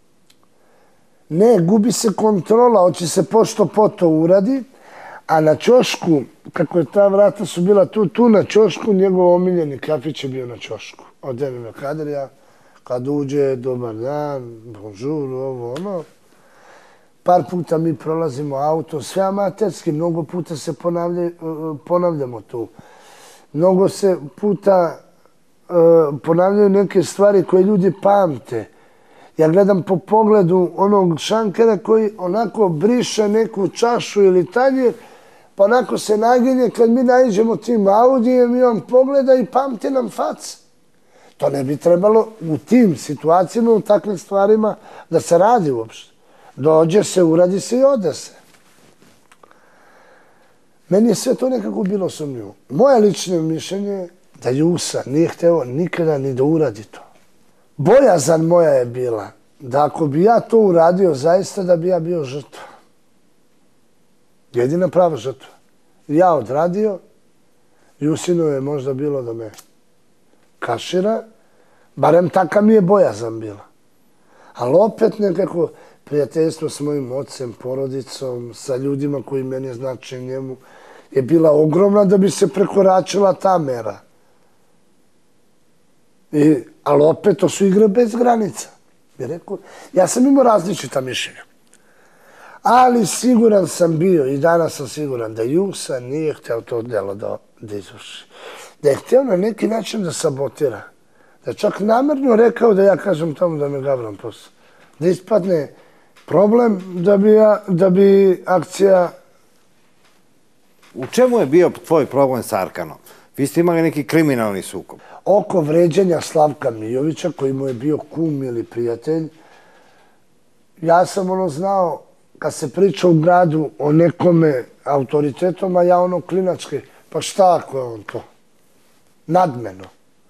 Ne, gubi se kontrola, hoće se pošto po to uradi, a na ćošku, kako je ta vrata su bila tu, tu na ćošku, njegov omiljeni kafić je bio na ćošku. Od Enima Kadrija, kad uđe, dobar dan, bonjour, ovo, ono. Par puta mi prolazimo auto, sve amaterski, mnogo puta se ponavljamo tu. Mnogo se puta ponavljaju neke stvari koje ljudi pamte. Ja gledam po pogledu onog šankera koji onako briše neku čašu ili tanjir, pa onako se naginje kad mi naiđemo tim Audijem i on pogleda i pamti nam fac. To ne bi trebalo u tim situacijama, u takvim stvarima da se radi uopšte. Dođe se, uradi se i ode se. Meni je sve to nekako bilo sumnjivo. Moje lično mišljenje je da Jusa nije hteo nikada ni da uradi to. Bojazan moja je bila da ako bi ja to uradio, zaista da bi ja bio žrtva. Jedina prava žrtva. Ja odradio, Jusino je možda bilo da me kašira, barem taka mi je bojazan bila. Ali opet nekako prijateljstvo s mojim ocem, porodicom, sa ljudima koji meni znači njemu, je bila ogromna da bi se prekoračila ta mera. I, ali opet to su igre bez granica. Rekao, ja sam imao različita mišljenja. Ali siguran sam bio i danas sam siguran da Jusa nije hteo to delo da, da izvrši. Da je hteo na neki način da sabotira. Da je čak namerno rekao da ja kažem tomu da me Gabran posao. Da ispadne problem da bi, ja, da bi akcija... U čemu je bio tvoj problem s Arkanom? Vi ste imali neki kriminalni sukob. Oko vređenja Slavka Mijovića, koji mu je bio kum ili prijatelj, ja sam ono znao, kad se priča u gradu o nekome autoritetom, a ja ono klinački, pa šta ako je on to? Nadmeno.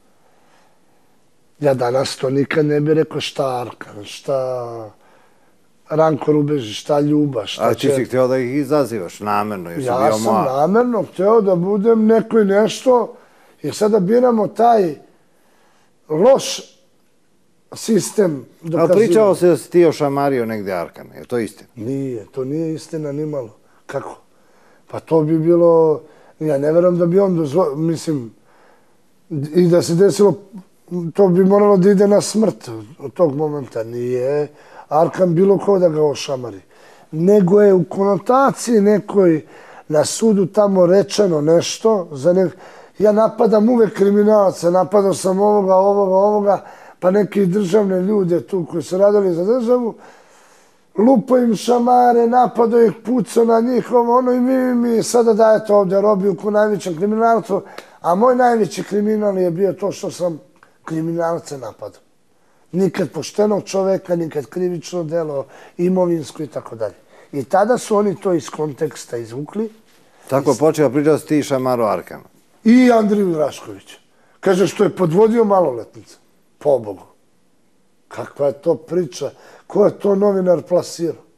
Ja danas to nikad ne bi rekao šta Arkan, šta Ranko Rubeži, šta Ljuba, šta A ti si htio da ih izazivaš namerno, jer si bio moja. Ja sam namerno htio da budem neko i nešto, jer sada biramo taj loš sistem dokazivanja. Ali pričao se da si ti ošamario negde Arkana, je to istina? Nije, to nije istina ni malo. Kako? Pa to bi bilo, ja ne verujem da bi on dozvolio, mislim, i da se desilo, to bi moralo da ide na smrt od tog momenta. Nije Arkan bilo ko da ga ošamari. Nego je u konotaciji nekoj na sudu tamo rečeno nešto za nek... Ja napadam uvek kriminalaca, napadao sam ovoga, ovoga, ovoga, pa neki državne ljude tu koji su radili za državu, lupo im šamare, napadao ih, pucao na njih, ono i mi, mi sada dajete ovdje robiju ko najvećem kriminalcu, a moj najveći kriminal je bio to što sam kriminalce napadao. Nikad poštenog čoveka, nikad krivično delo, imovinsko i tako dalje. I tada su oni to iz konteksta izvukli. Tako je počeo pričati da si ti šamaro Arkana. I Andriju Draškovića. Kaže što je podvodio maloletnica. Pobogu. Kakva je to priča? Ko je to novinar plasirao?